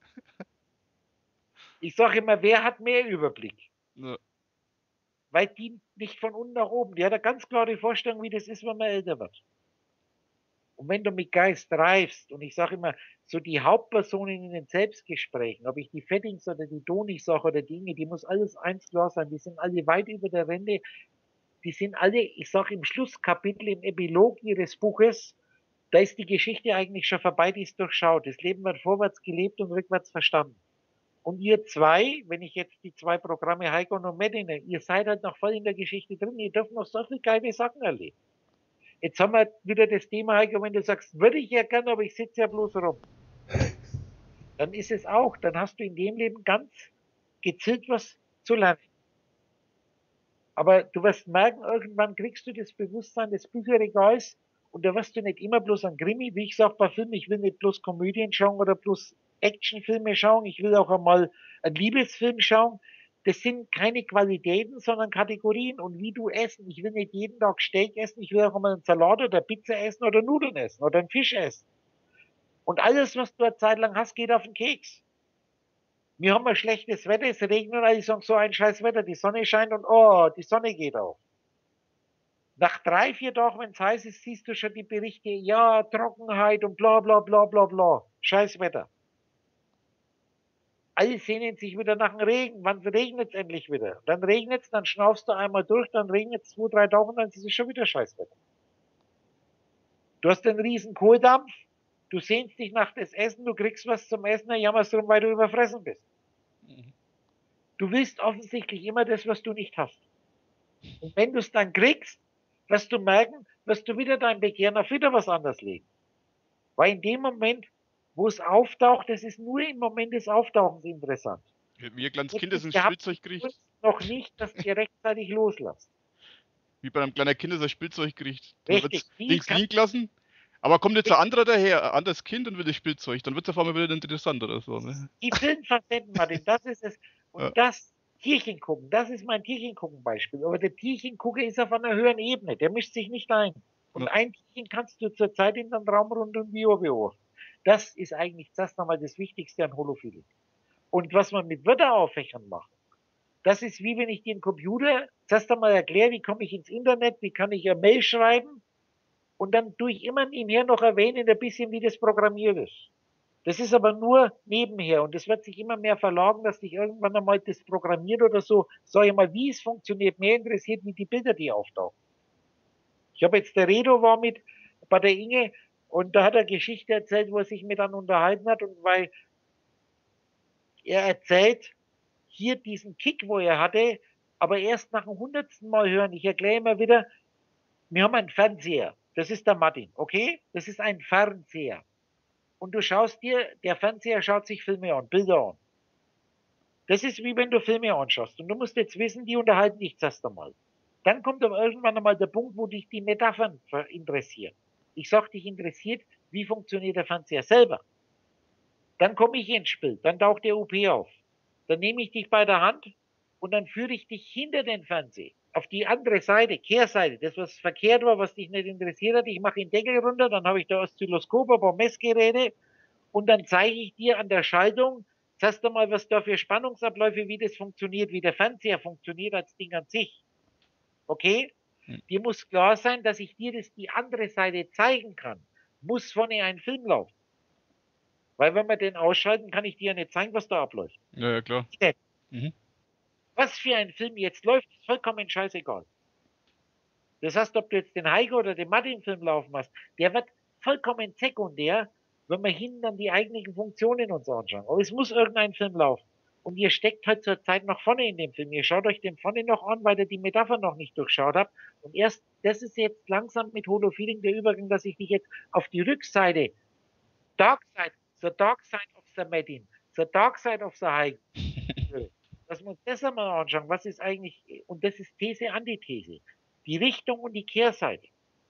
Ich sage immer, wer hat mehr Überblick? Ja. Weil die nicht von unten nach oben. Die hat eine ganz klare Vorstellung, wie das ist, wenn man älter wird. Und wenn du mit Geist reifst, und ich sage immer, so die Hauptpersonen in den Selbstgesprächen, ob ich die Fettings oder die Donis sage oder Dinge, die muss alles eins klar sein, die sind alle weit über der Rente, die sind alle, ich sage im Schlusskapitel, im Epilog ihres Buches, da ist die Geschichte eigentlich schon vorbei, die ist durchschaut. Das Leben wird vorwärts gelebt und rückwärts verstanden. Und ihr zwei, wenn ich jetzt die zwei Programme Heiko und Medine, ihr seid halt noch voll in der Geschichte drin, ihr dürft noch so viele geile Sachen erleben. Jetzt haben wir wieder das Thema, Heiko, wenn du sagst, würde ich ja gerne, aber ich sitze ja bloß rum. Dann ist es auch, dann hast du in dem Leben ganz gezielt was zu lernen. Aber du wirst merken, irgendwann kriegst du das Bewusstsein des Bücherregals und da wirst du nicht immer bloß ein Krimi, wie ich sage bei Filmen, ich will nicht bloß Komödien schauen oder bloß Actionfilme schauen, ich will auch einmal einen Liebesfilm schauen. Das sind keine Qualitäten, sondern Kategorien. Und wie du essen. Ich will nicht jeden Tag Steak essen, ich will auch mal einen Salat oder Pizza essen oder Nudeln essen oder einen Fisch essen. Und alles, was du eine Zeit lang hast, geht auf den Keks. Wir haben ein schlechtes Wetter, es regnet und alle sagen, so ein scheiß Wetter, die Sonne scheint und oh, die Sonne geht auf. Nach drei, vier Tagen, wenn es heiß ist, siehst du schon die Berichte, ja, Trockenheit und bla bla bla bla bla. Scheiß Wetter. Alle sehnen sich wieder nach dem Regen. Wann regnet es endlich wieder? Dann regnet es, dann schnaufst du einmal durch, dann regnet es zwei, drei Tage und dann ist es schon wieder Scheißwetter. Du hast einen riesen Kohldampf, du sehnst dich nach das Essen, du kriegst was zum Essen, dann jammerst du, weil du überfressen bist. Du willst offensichtlich immer das, was du nicht hast. Und wenn du es dann kriegst, wirst du merken, wirst du wieder dein Begehren auf wieder was anderes legen. Weil in dem Moment, wo es auftaucht, das ist nur im Moment des Auftauchens interessant. Wie ein kleines Jetzt Kind, das ein ist der Spielzeug kriegt. noch nicht, dass ihr rechtzeitig loslasst. Wie bei einem kleinen Kind, das ein Spielzeug kriegt. Dann Richtig. wird's Wie links kann- liegen lassen. Aber kommt jetzt ein anderer daher, ein anderes Kind und will das Spielzeug, dann wird es auf einmal wieder interessant oder so. Ne? Die Filmfacetten, Martin, das ist es. Und Ja. das Tierchen gucken, das ist mein Tierchen gucken Beispiel. Aber der Tierchengucker ist auf einer höheren Ebene, der mischt sich nicht ein. Und Ja. ein Tierchen kannst du zurzeit in den Raum rund um die Uhr beobachten. Das ist eigentlich das nochmal das Wichtigste an Holophilie. Und was man mit Wörteraufwächern macht, das ist wie wenn ich den Computer zuerst einmal erkläre, wie komme ich ins Internet, wie kann ich eine Mail schreiben und dann tue ich immer nebenher noch erwähnen, ein bisschen wie das programmiert ist. Das ist aber nur nebenher und es wird sich immer mehr verlagern, dass dich irgendwann einmal das programmiert oder so, sag ich mal, wie es funktioniert, mehr interessiert, wie die Bilder, die auftauchen. Ich habe jetzt, der Redo war mit bei der Inge und da hat er Geschichte erzählt, wo er sich mit dann unterhalten hat und weil er erzählt, hier diesen Kick, wo er hatte, aber erst nach dem hundertsten Mal hören. Ich erkläre immer wieder, wir haben einen Fernseher. Das ist der Martin, okay? Das ist ein Fernseher. Und du schaust dir, der Fernseher schaut sich Filme an, Bilder an. Das ist wie wenn du Filme anschaust. Und du musst jetzt wissen, die unterhalten dich zuerst einmal. Dann kommt aber irgendwann einmal der Punkt, wo dich die Metaphern interessieren. Ich sag, dich interessiert, wie funktioniert der Fernseher selber. Dann komme ich ins Spiel, dann taucht der U P auf. Dann nehme ich dich bei der Hand und dann führe ich dich hinter den Fernseher. Auf die andere Seite, Kehrseite, das was verkehrt war, was dich nicht interessiert hat, ich mache den Deckel runter, dann habe ich da Oszilloskop, ein paar Messgeräte und dann zeige ich dir an der Schaltung, zuerst einmal, was da für Spannungsabläufe, wie das funktioniert, wie der Fernseher funktioniert als Ding an sich. Okay? Hm. Dir muss klar sein, dass ich dir das die andere Seite zeigen kann. Muss vorne ein Film laufen. Weil wenn wir den ausschalten, kann ich dir ja nicht zeigen, was da abläuft. Ja, ja, klar. Mhm. Was für ein Film jetzt läuft, ist vollkommen scheißegal. Das heißt, ob du jetzt den Heiko oder den Martin-Film laufen hast, der wird vollkommen sekundär, wenn wir hinten dann die eigentlichen Funktionen uns anschauen. Aber es muss irgendein Film laufen. Und ihr steckt halt zur Zeit noch vorne in dem Film. Ihr schaut euch den vorne noch an, weil ihr die Metapher noch nicht durchschaut habt. Und erst, das ist jetzt langsam mit Holofeeling der Übergang, dass ich dich jetzt auf die Rückseite, Dark Side, the Dark Side of the Martin, the Dark Side of the Heiko, dass wir uns das einmal anschauen, was ist eigentlich, und das ist These, Antithese, die Richtung und die Kehrseite.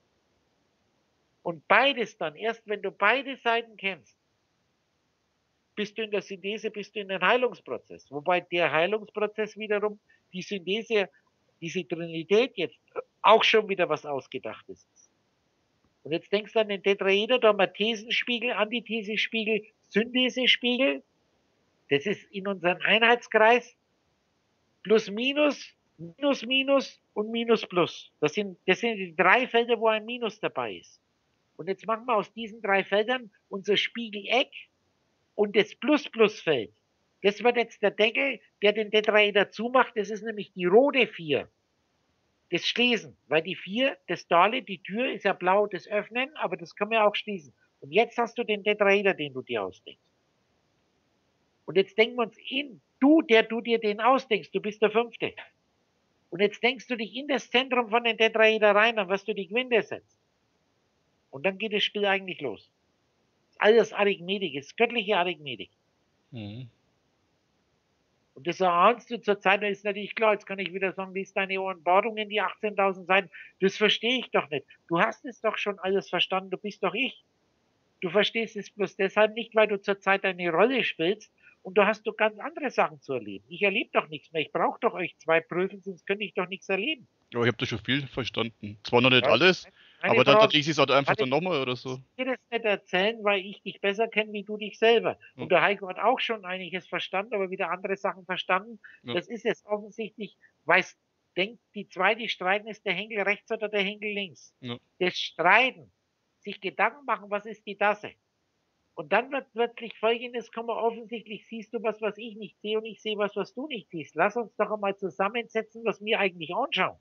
Und beides dann, erst wenn du beide Seiten kennst, bist du in der Synthese, bist du in den Heilungsprozess. Wobei der Heilungsprozess wiederum, die Synthese, diese Trinität jetzt auch schon wieder was Ausgedachtes ist. Und jetzt denkst du an den Tetraeder, da haben wir Thesenspiegel, Antithesispiegel, Synthesespiegel. Das ist in unserem Einheitskreis plus minus, minus minus und minus plus. Das sind, das sind die drei Felder, wo ein Minus dabei ist. Und jetzt machen wir aus diesen drei Feldern unser Spiegeleck und das Plus-Plus-Feld. Das wird jetzt der Deckel, der den Tetraeder zumacht. Das ist nämlich die rote vier. Das Schließen, weil die vier, das Dale, die Tür ist ja blau, das Öffnen, aber das kann man ja auch schließen. Und jetzt hast du den Tetraeder, den du dir ausdenkst. Und jetzt denken wir uns in, du, der du dir den ausdenkst, du bist der Fünfte. Und jetzt denkst du dich in das Zentrum von den Tetraeder rein, an was du die Quintessenz. Und dann geht das Spiel eigentlich los. Alles Arithmetik, ist göttliche Arithmetik. Mhm. Und das erahnst du zur Zeit, das ist natürlich klar, jetzt kann ich wieder sagen, lies deine Offenbarungen, die achtzehntausend Seiten, das verstehe ich doch nicht. Du hast es doch schon alles verstanden, du bist doch ich. Du verstehst es bloß deshalb nicht, weil du zurzeit eine Rolle spielst und du hast doch ganz andere Sachen zu erleben. Ich erlebe doch nichts mehr, ich brauche doch euch zwei Prüfen, sonst könnte ich doch nichts erleben. Aber ich habe da schon viel verstanden. Zwar noch nicht Ja, alles, meine aber dann, Frau, dann lese ich es halt einfach meine- dann nochmal oder so. Ich will das nicht erzählen, weil ich dich besser kenne wie du dich selber. Ja. Und der Heiko hat auch schon einiges verstanden, aber wieder andere Sachen verstanden. Ja. Das ist jetzt offensichtlich, weil es denkt, die zwei, die streiten, ist der Henkel rechts oder der Henkel links. Ja. Das Streiten, sich Gedanken machen, was ist die Tasse? Und dann wird wirklich Folgendes kommen, offensichtlich siehst du was, was ich nicht sehe und ich sehe was, was du nicht siehst. Lass uns doch einmal zusammensetzen, was wir eigentlich anschauen.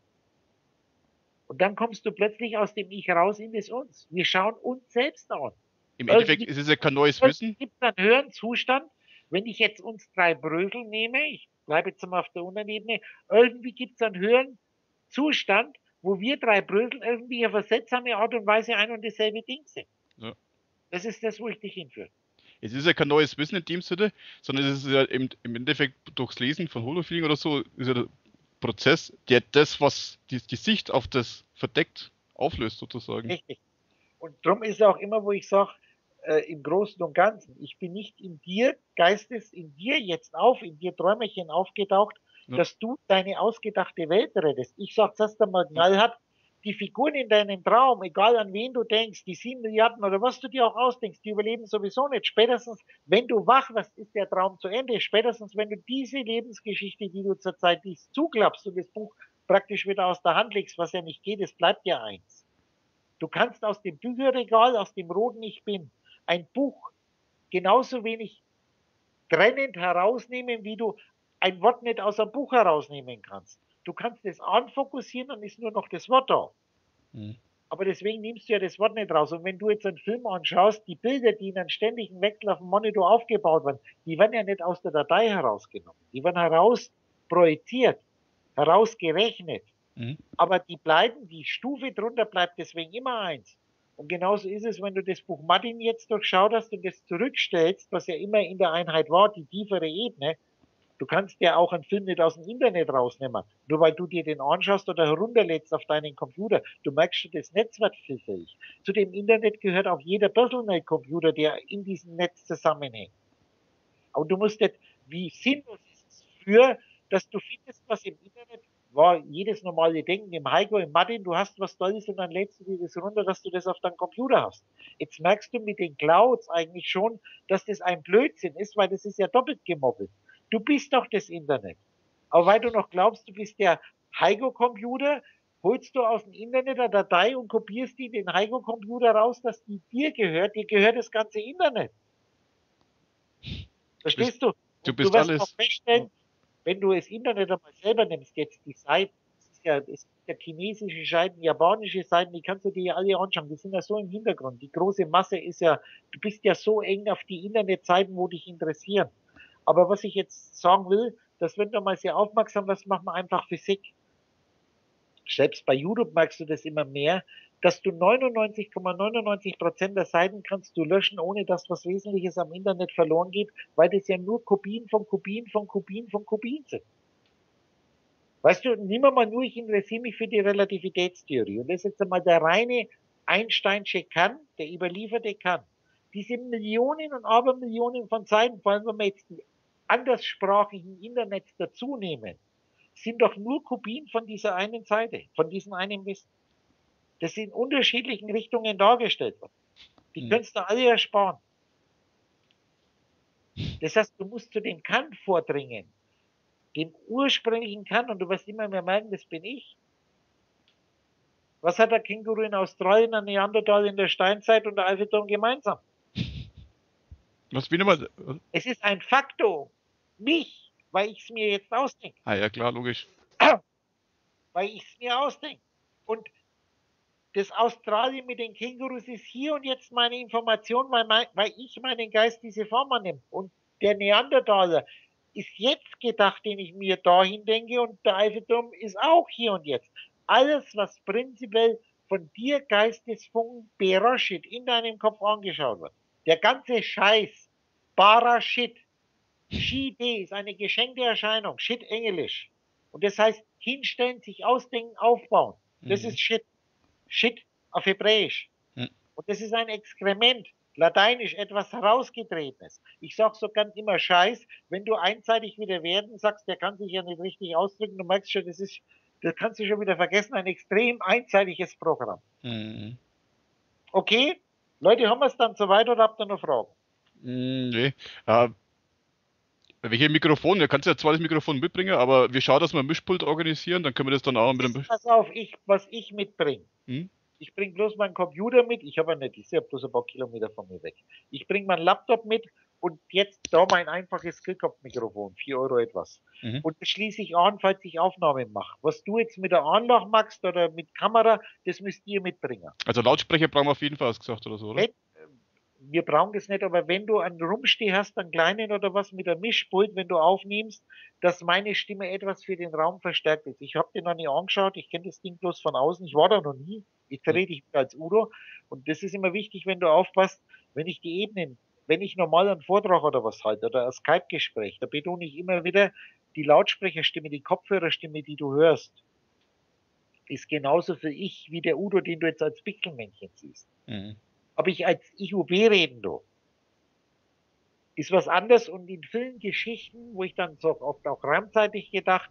Und dann kommst du plötzlich aus dem Ich raus in das Uns. Wir schauen uns selbst an. Im Also Endeffekt die- ist es ja kein neues Es Wissen. gibt einen höheren Zustand, wenn ich jetzt uns drei Brösel nehme, ich bleibe jetzt mal auf der Unterebene, irgendwie gibt es einen höheren Zustand, wo wir drei Brösel irgendwie auf eine seltsame Art und Weise ein und dasselbe Ding sind. Ja. Das ist das, wo ich dich hinführe. Es ist ja kein neues Wissen in dem Sinne, sondern es ist ja im, im Endeffekt durchs Lesen von Holofeeling oder so, ist ja der Prozess, der das, was die, die Sicht auf das verdeckt, auflöst sozusagen. Richtig. Und darum ist es auch immer, wo ich sage, äh, im Großen und Ganzen, ich bin nicht in dir, Geistes in dir jetzt auf, in dir Träumerchen aufgetaucht, Ja. dass du deine ausgedachte Welt rettest. Ich sage erst einmal knallhart, die Figuren in deinem Traum, egal an wen du denkst, die sieben Milliarden oder was du dir auch ausdenkst, die überleben sowieso nicht. Spätestens, wenn du wach wirst, ist der Traum zu Ende. Spätestens, wenn du diese Lebensgeschichte, die du zurzeit liest, zuklappst und das Buch praktisch wieder aus der Hand legst, was ja nicht geht, es bleibt ja eins. Du kannst aus dem Bücherregal, aus dem roten Ich Bin, ein Buch genauso wenig trennend herausnehmen, wie du ein Wort nicht aus einem Buch herausnehmen kannst. Du kannst es anfokussieren, dann ist nur noch das Wort da. Mhm. Aber deswegen nimmst du ja das Wort nicht raus. Und wenn du jetzt einen Film anschaust, die Bilder, die in einem ständigen Wechsel auf dem Monitor aufgebaut werden, die werden ja nicht aus der Datei herausgenommen. Die werden heraus projiziert, herausgerechnet. Mhm. Aber die bleiben, die Stufe drunter bleibt deswegen immer eins. Und genauso ist es, wenn du das Buch Martin jetzt durchschaut hast und das zurückstellst, was ja immer in der Einheit war, die tiefere Ebene. Du kannst ja auch einen Film nicht aus dem Internet rausnehmen, nur weil du dir den anschaust oder herunterlädst auf deinen Computer. Du merkst schon, das Netz wird vielfältig. Zu dem Internet gehört auch jeder Personal-Computer, der in diesem Netz zusammenhängt. Aber du musst nicht, wie sinnlos ist es für, dass du findest, was im Internet war, jedes normale Denken, im Heiko, im Martin, du hast was Tolles und dann lädst du dir das runter, dass du das auf deinem Computer hast. Jetzt merkst du mit den Clouds eigentlich schon, dass das ein Blödsinn ist, weil das ist ja doppelt gemoppelt. Du bist doch das Internet. Aber weil du noch glaubst, du bist der Heiko-Computer, holst du aus dem Internet eine Datei und kopierst die in den Heiko-Computer raus, dass die dir gehört. Dir gehört das ganze Internet. Verstehst du? Du Und bist du wirst alles. auch feststellen, wenn du das Internet einmal selber nimmst, jetzt die Seiten, das ist ja, das ist ja chinesische Seiten, japanische Seiten, die kannst du dir ja alle anschauen. Die sind ja so im Hintergrund. Die große Masse ist ja, du bist ja so eng auf die Internetseiten, wo dich interessieren. Aber was ich jetzt sagen will, dass wenn du mal sehr aufmerksam wirst, mach mal einfach Physik. Selbst bei YouTube merkst du das immer mehr, dass du neunundneunzig Komma neunundneunzig Prozent der Seiten kannst du löschen, ohne dass was Wesentliches am Internet verloren geht, weil das ja nur Kopien von Kopien von Kopien von Kopien sind. Weißt du, nimm mal nur, ich interessiere mich für die Relativitätstheorie. Und das ist jetzt einmal der reine Einsteinsche Kern, der überlieferte Kern. Diese Millionen und Abermillionen von Seiten, vor allem wenn wir jetzt die anderssprachigen Internets dazu nehmen, sind doch nur Kopien von dieser einen Seite, von diesem einen Wissen. das in unterschiedlichen Richtungen dargestellt wird. Die Hm. könntest du alle ersparen. Das heißt, du musst zu dem Kant vordringen, dem ursprünglichen Kant, und du wirst immer mehr merken, das bin ich. Was hat der Känguru in Australien, der Neandertal in der Steinzeit und der Eiffelturm gemeinsam? Was wie nochmal? Es ist ein Faktor. Mich, weil ich es mir jetzt ausdenke. Ah ja, klar, logisch. Weil ich es mir ausdenke. Und das Australien mit den Kängurus ist hier und jetzt meine Information, weil, mein, weil ich meinen Geist diese Form annehme. Und der Neandertaler ist jetzt gedacht, den ich mir dahin denke, und der Eiffelturm ist auch hier und jetzt. Alles, was prinzipiell von dir Geistesfunken Berashit in deinem Kopf angeschaut wird. Der ganze Scheiß, barer Shit, Shit ist eine geschenkte Erscheinung, Shit Englisch. Und das heißt, hinstellen, sich ausdenken, aufbauen. Das Mhm. ist Shit. Shit auf Hebräisch. Mhm. Und das ist ein Exkrement. Lateinisch, etwas herausgetretenes. Ich sag so ganz immer Scheiß, wenn du einseitig wieder werden sagst, der kann sich ja nicht richtig ausdrücken, du merkst schon, das ist, das kannst du schon wieder vergessen, ein extrem einseitiges Programm. Mhm. Okay? Leute, haben wir es dann soweit oder habt ihr noch Fragen? Mhm, nee. Ja, welche Mikrofon? Du kannst ja zwar das Mikrofon mitbringen, aber wir schauen, dass wir ein Mischpult organisieren, dann können wir das dann auch mit dem Misch... Pass auf, ich, was ich mitbringe. Hm? Ich bringe bloß meinen Computer mit. Ich habe ja nicht, ich sehe bloß ein paar Kilometer von mir weg. Ich bringe meinen Laptop mit und jetzt da mein einfaches Grillkopfmikrofon, vier Euro etwas. Mhm. Und das schließe ich an, falls ich Aufnahmen mache. Was du jetzt mit der Anlage machst oder mit Kamera, das müsst ihr mitbringen. Also Lautsprecher brauchen wir auf jeden Fall, hast du gesagt, oder so, oder? Wenn, wir brauchen das nicht, aber wenn du einen Rumsteh hast, einen kleinen oder was mit einem Mischpult, wenn du aufnimmst, dass meine Stimme etwas für den Raum verstärkt ist. Ich habe den noch nie angeschaut, ich kenne das Ding bloß von außen, ich war da noch nie. Jetzt rede ich als Udo. Und das ist immer wichtig, wenn du aufpasst, wenn ich die Ebenen, wenn ich normal einen Vortrag oder was halte oder ein Skype-Gespräch, da betone ich immer wieder, die Lautsprecherstimme, die Kopfhörerstimme, die du hörst, ist genauso für ich wie der Udo, den du jetzt als Pixelmännchen siehst. Mhm. Ob ich als I U B reden do, ist was anderes. Und in vielen Geschichten, wo ich dann so oft auch raumzeitig gedacht,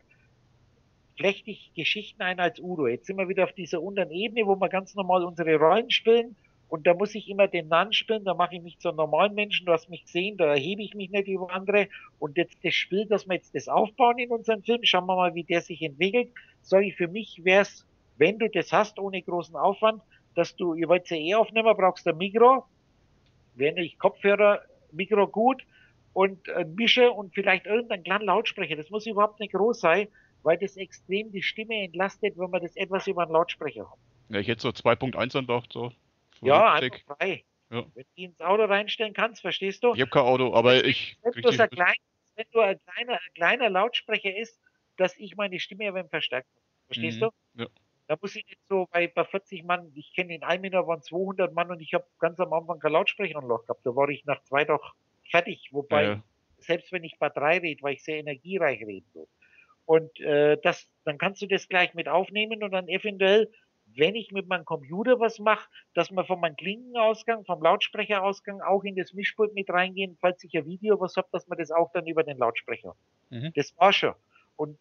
flechte ich Geschichten ein als Udo. Jetzt sind wir wieder auf dieser unteren Ebene, wo wir ganz normal unsere Rollen spielen. Und da muss ich immer den Nan spielen, da mache ich mich zum normalen Menschen, du hast mich gesehen, da erhebe ich mich nicht über andere. Und jetzt das Spiel, dass wir jetzt das aufbauen in unserem Film, schauen wir mal, wie der sich entwickelt. Sage ich, für mich wäre es, wenn du das hast, ohne großen Aufwand, dass du, ihr wollt ja eh aufnehmen, brauchst du ein Mikro, wenn ich Kopfhörer, Mikro gut und ein Mischer und vielleicht irgendeinen kleinen Lautsprecher. Das muss überhaupt nicht groß sein, weil das extrem die Stimme entlastet, wenn wir das etwas über einen Lautsprecher haben. Ja, ich hätte so zwei Punkt eins angedacht, so. für Ja, Rückblick. einfach frei. Ja. Wenn du die ins Auto reinstellen kannst, verstehst du? Ich habe kein Auto, aber ich Wenn krieg du die... ein klein, wenn du ein kleiner, ein kleiner Lautsprecher ist, dass ich meine Stimme ein wenig verstärkt. Verstehst Mhm. du? Ja. Da muss ich nicht so bei, bei vierzig Mann, ich kenne in einem Jahr waren zweihundert Mann und ich habe ganz am Anfang kein Lautsprecheranlage gehabt. Da war ich nach zwei doch fertig. Wobei, Ja, ja. selbst wenn ich bei drei rede, weil ich sehr energiereich reden will. Und äh, das, dann kannst du das gleich mit aufnehmen und dann eventuell, wenn ich mit meinem Computer was mache, dass wir von meinem Klinkenausgang, vom Lautsprecherausgang auch in das Mischpult mit reingehen, falls ich ein Video was habe, dass man das auch dann über den Lautsprecher. Mhm. Das war schon. Und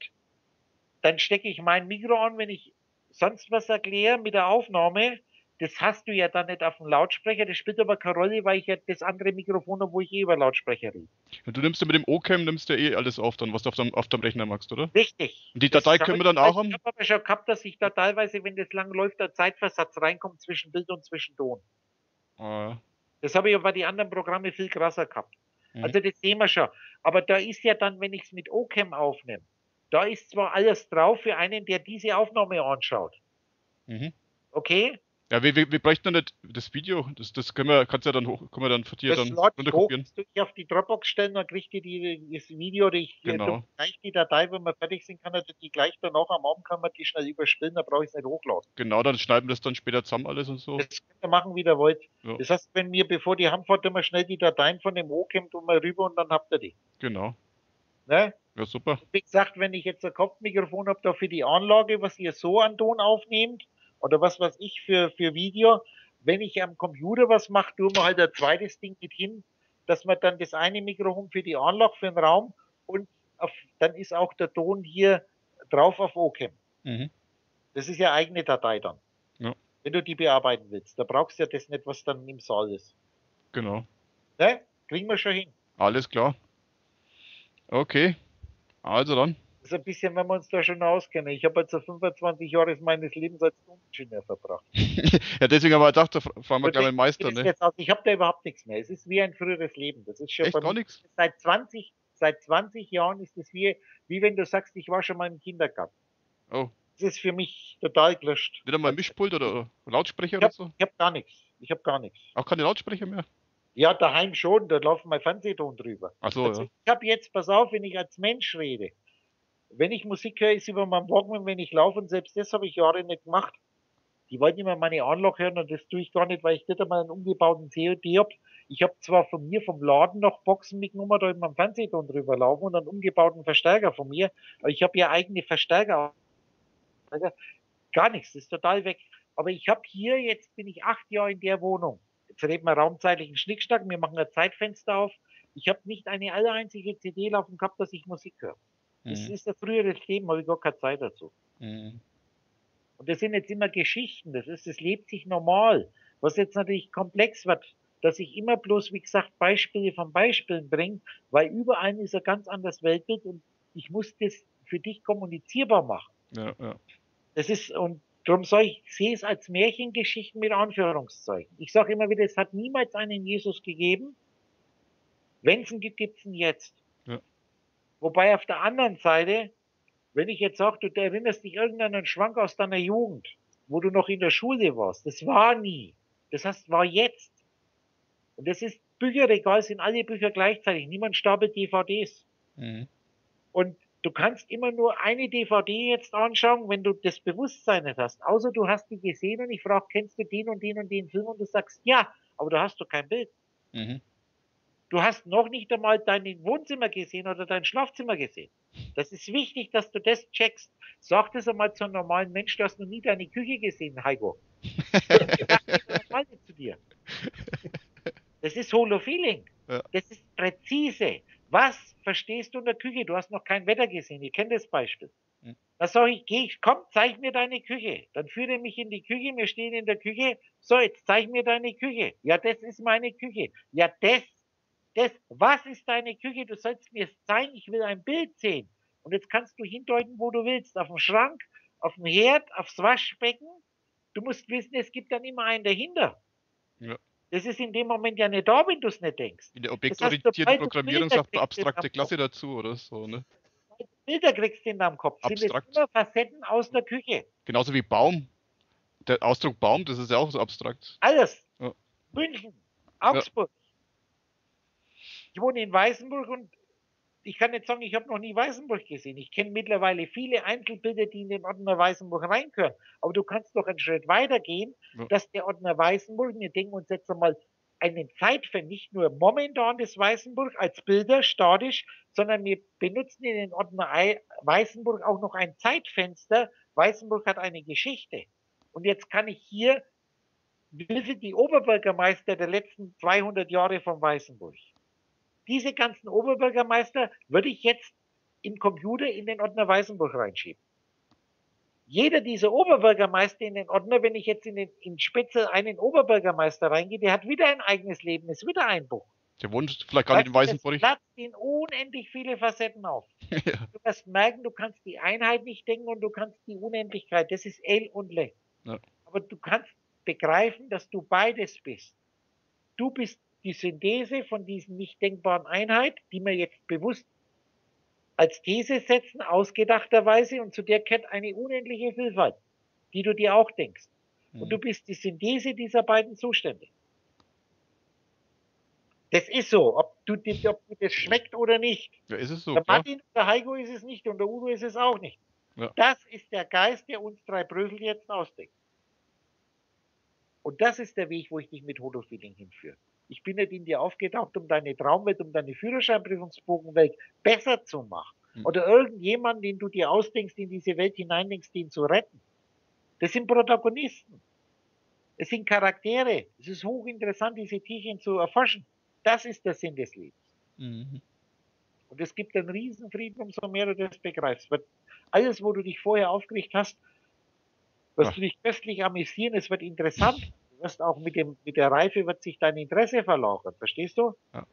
dann stecke ich mein Mikro an, wenn ich sonst was erkläre mit der Aufnahme. Das hast du ja dann nicht auf dem Lautsprecher, das spielt aber keine Rolle, weil ich ja das andere Mikrofon habe, wo ich eh über Lautsprecher rede. Ja, du nimmst ja mit dem O-Cam, nimmst ja eh alles auf, dann, was du auf deinem, auf deinem Rechner machst, oder? Richtig. Und die Das Datei hab können wir ich- dann auch Ich haben? habe aber schon gehabt, dass ich da teilweise, wenn das lang läuft, der Zeitversatz reinkommt zwischen Bild und zwischen Ton. Ah, Das habe ich aber bei den anderen Programmen viel krasser gehabt. Mhm. Also das sehen wir schon. Aber da ist ja dann, wenn ich es mit O-Cam aufnehme, da ist zwar alles drauf für einen, der diese Aufnahme anschaut. mhm. Okay? Ja, wir, wir, wir bräuchten dann nicht das Video, das, das können wir, kannst ja dann hoch, können wir dann von dir Das dann lade ich hoch, runterkopieren. das tue ich auf die Dropbox stellen, dann kriegt ihr die, das Video, die ich, Genau. gleich die Datei, wenn wir fertig sind, kann er die gleich danach am Abend, kann man die schnell überspielen, da brauche ich es nicht hochladen. Genau, dann schneiden wir das dann später zusammen alles und so. Das könnt ihr machen, wie ihr wollt. Ja. Das heißt, wenn mir bevor die Handfahrt immer schnell die Dateien von dem O-Cam tun wir rüber und dann habt ihr die. Genau. Ne? Ja, super. Wie gesagt, wenn ich jetzt ein Kopfmikrofon habe, da für die Anlage, was ihr so an Ton aufnehmt, oder was weiß ich für, für Video, wenn ich am Computer was mache, tun wir halt ein zweites Ding mit hin, dass man dann das eine Mikrofon für die Anlage, für den Raum und auf, dann ist auch der Ton hier drauf auf O-Cam. Mhm. Das ist ja eigene Datei dann. Ja. wenn du die bearbeiten willst. Da brauchst du ja das nicht, was dann im Saal ist. Genau. Ne? Kriegen wir schon hin. Alles klar. Okay. Also dann. Das ist ein bisschen, wenn wir uns da schon auskennen. Ich habe jetzt so fünfundzwanzig Jahre meines Lebens als Toningenieur verbracht. Ja, deswegen haben wir gedacht, da fra- fragen wir gleich mal den Meister, Deswegen sieht es ne? jetzt aus. Ich habe da überhaupt nichts mehr. Es ist wie ein früheres Leben. Das ist schon Echt bei gar mir nichts? seit zwanzig, seit zwanzig Jahren ist es wie, wie wenn du sagst, ich war schon mal im Kindergarten. Oh. Das ist für mich total gelöscht. Nicht einmal ein Mischpult oder Lautsprecher Ich oder habe so? hab gar nichts. Ich habe gar nichts. Auch keine Lautsprecher mehr? Ja, daheim schon, da laufen mein Fernsehton drüber. Ach so, Also ja. ich habe jetzt, pass auf, wenn ich als Mensch rede, wenn ich Musik höre, ist über meinen Walkman, wenn ich laufe, und selbst das habe ich Jahre nicht gemacht. Die wollten immer meine Anlage hören und das tue ich gar nicht, weil ich nicht einmal einen umgebauten C O D habe. Ich habe zwar von mir vom Laden noch Boxen mitgenommen, da in meinem Fernsehton drüber laufen und einen umgebauten Verstärker von mir, aber ich habe ja eigene Verstärker. Gar nichts, das ist total weg. Aber ich habe hier, jetzt bin ich acht Jahre in der Wohnung. Jetzt reden wir raumzeitlichen Schnickschnack, wir machen ein Zeitfenster auf. Ich habe nicht eine alle einzige C D laufen gehabt, dass ich Musik höre. Das Mhm. ist ein früheres Leben, habe ich gar keine Zeit dazu. Mhm. Und das sind jetzt immer Geschichten, das ist, das lebt sich normal. Was jetzt natürlich komplex wird, dass ich immer bloß, wie gesagt, Beispiele von Beispielen bringe, weil überall ist ein ganz anderes Weltbild und ich muss das für dich kommunizierbar machen. Ja, ja. Das ist, und darum sage ich, ich sehe es als Märchengeschichten mit Anführungszeichen. Ich sage immer wieder, es hat niemals einen Jesus gegeben. Wenn es ihn gibt, gibt es ihn jetzt. Ja. Wobei auf der anderen Seite, wenn ich jetzt sage, du erinnerst dich irgendeinen Schwank aus deiner Jugend, wo du noch in der Schule warst, das war nie. Das heißt, war jetzt. Und das ist, Bücherregal sind alle Bücher gleichzeitig. Niemand stapelt D V Ds. Mhm. Und du kannst immer nur eine D V D jetzt anschauen, wenn du das Bewusstsein nicht hast. Außer du hast die gesehen und ich frage, kennst du den und den und den Film? Und du sagst, ja, aber du hast doch kein Bild. Mhm. Du hast noch nicht einmal dein Wohnzimmer gesehen oder dein Schlafzimmer gesehen. Das ist wichtig, dass du das checkst. Sag das einmal zu einem normalen Mensch, du hast noch nie deine Küche gesehen, Heiko. Das ist zu dir. Das ist Holo-Feeling. Ja. Das ist präzise. Was verstehst du in der Küche? Du hast noch kein Wetter gesehen. Ihr kennt das Beispiel. Hm. Da sage ich, geh, komm, zeig mir deine Küche. Dann führe mich in die Küche, wir stehen in der Küche. So, jetzt zeig mir deine Küche. Ja, das ist meine Küche. Ja, das, das, was ist deine Küche? Du sollst mir es zeigen, ich will ein Bild sehen. Und jetzt kannst du hindeuten, wo du willst. Auf dem Schrank, auf dem Herd, aufs Waschbecken. Du musst wissen, es gibt dann immer einen dahinter. Ja. Das ist in dem Moment ja nicht da, wenn du es nicht denkst. In der Das objektorientierten heißt, sobald du Programmierung Bilder sagt man kriegst in abstrakte deinem Klasse Kopf, dazu oder so, ne? sobald du Bilder kriegst in deinem Kopf, sind es Abstrakt. immer Facetten aus der Küche. Genauso wie Baum. Der Ausdruck Baum, das ist ja auch so abstrakt. Alles. Ja. München, Augsburg. Ich wohne in Weißenburg und ich kann nicht sagen, ich habe noch nie Weißenburg gesehen. Ich kenne mittlerweile viele Einzelbilder, die in den Ordner Weißenburg reingehören. Aber du kannst doch einen Schritt weiter gehen, Ja. dass der Ordner Weißenburg, wir denken uns jetzt einmal einen Zeitfenster, nicht nur momentan das Weißenburg als Bilder statisch, sondern wir benutzen in den Ordner Weißenburg auch noch ein Zeitfenster. Weißenburg hat eine Geschichte. Und jetzt kann ich hier, wir sind die Oberbürgermeister der letzten zweihundert Jahre von Weißenburg. Diese ganzen Oberbürgermeister würde ich jetzt im Computer in den Ordner Weißenburg reinschieben. Jeder dieser Oberbürgermeister in den Ordner, wenn ich jetzt in den in speziell einen Oberbürgermeister reingehe, der hat wieder ein eigenes Leben, ist wieder ein Buch. Der wohnt vielleicht gar nicht in Weißenburg. Das platzt in unendlich viele Facetten auf. Ja. Du wirst merken, du kannst die Einheit nicht denken und du kannst die Unendlichkeit. Das ist L und L. Ja. Aber du kannst begreifen, dass du beides bist. Du bist die Synthese von diesen nicht denkbaren Einheit, die wir jetzt bewusst als These setzen, ausgedachterweise, und zu der gehört eine unendliche Vielfalt, die du dir auch denkst. Und du bist die Synthese dieser beiden Zustände. Das ist so, ob du ob dir das schmeckt oder nicht. Ja, ist es so, der klar. Martin und der Heiko ist es nicht und der Udo ist es auch nicht. Ja. Das ist der Geist, der uns drei Brösel jetzt ausdenkt. Und das ist der Weg, wo ich dich mit Holo-Feeling hinführe. Ich bin nicht in dir aufgetaucht, um deine Traumwelt, um deine Führerscheinprüfungsbogenwelt besser zu machen. Hm. Oder irgendjemanden, den du dir ausdenkst, in diese Welt hineindenkst, den zu retten. Das sind Protagonisten. Es sind Charaktere. Es ist hochinteressant, diese Tierchen zu erforschen. Das ist der Sinn des Lebens. Mhm. Und es gibt einen Riesenfrieden, umso mehr du das begreifst. Weil alles, wo du dich vorher aufgeregt hast, wirst Ja. du dich köstlich amüsieren, es wird interessant. Du wirst auch mit dem, mit der Reife wird sich dein Interesse verlagern, verstehst du? Ja.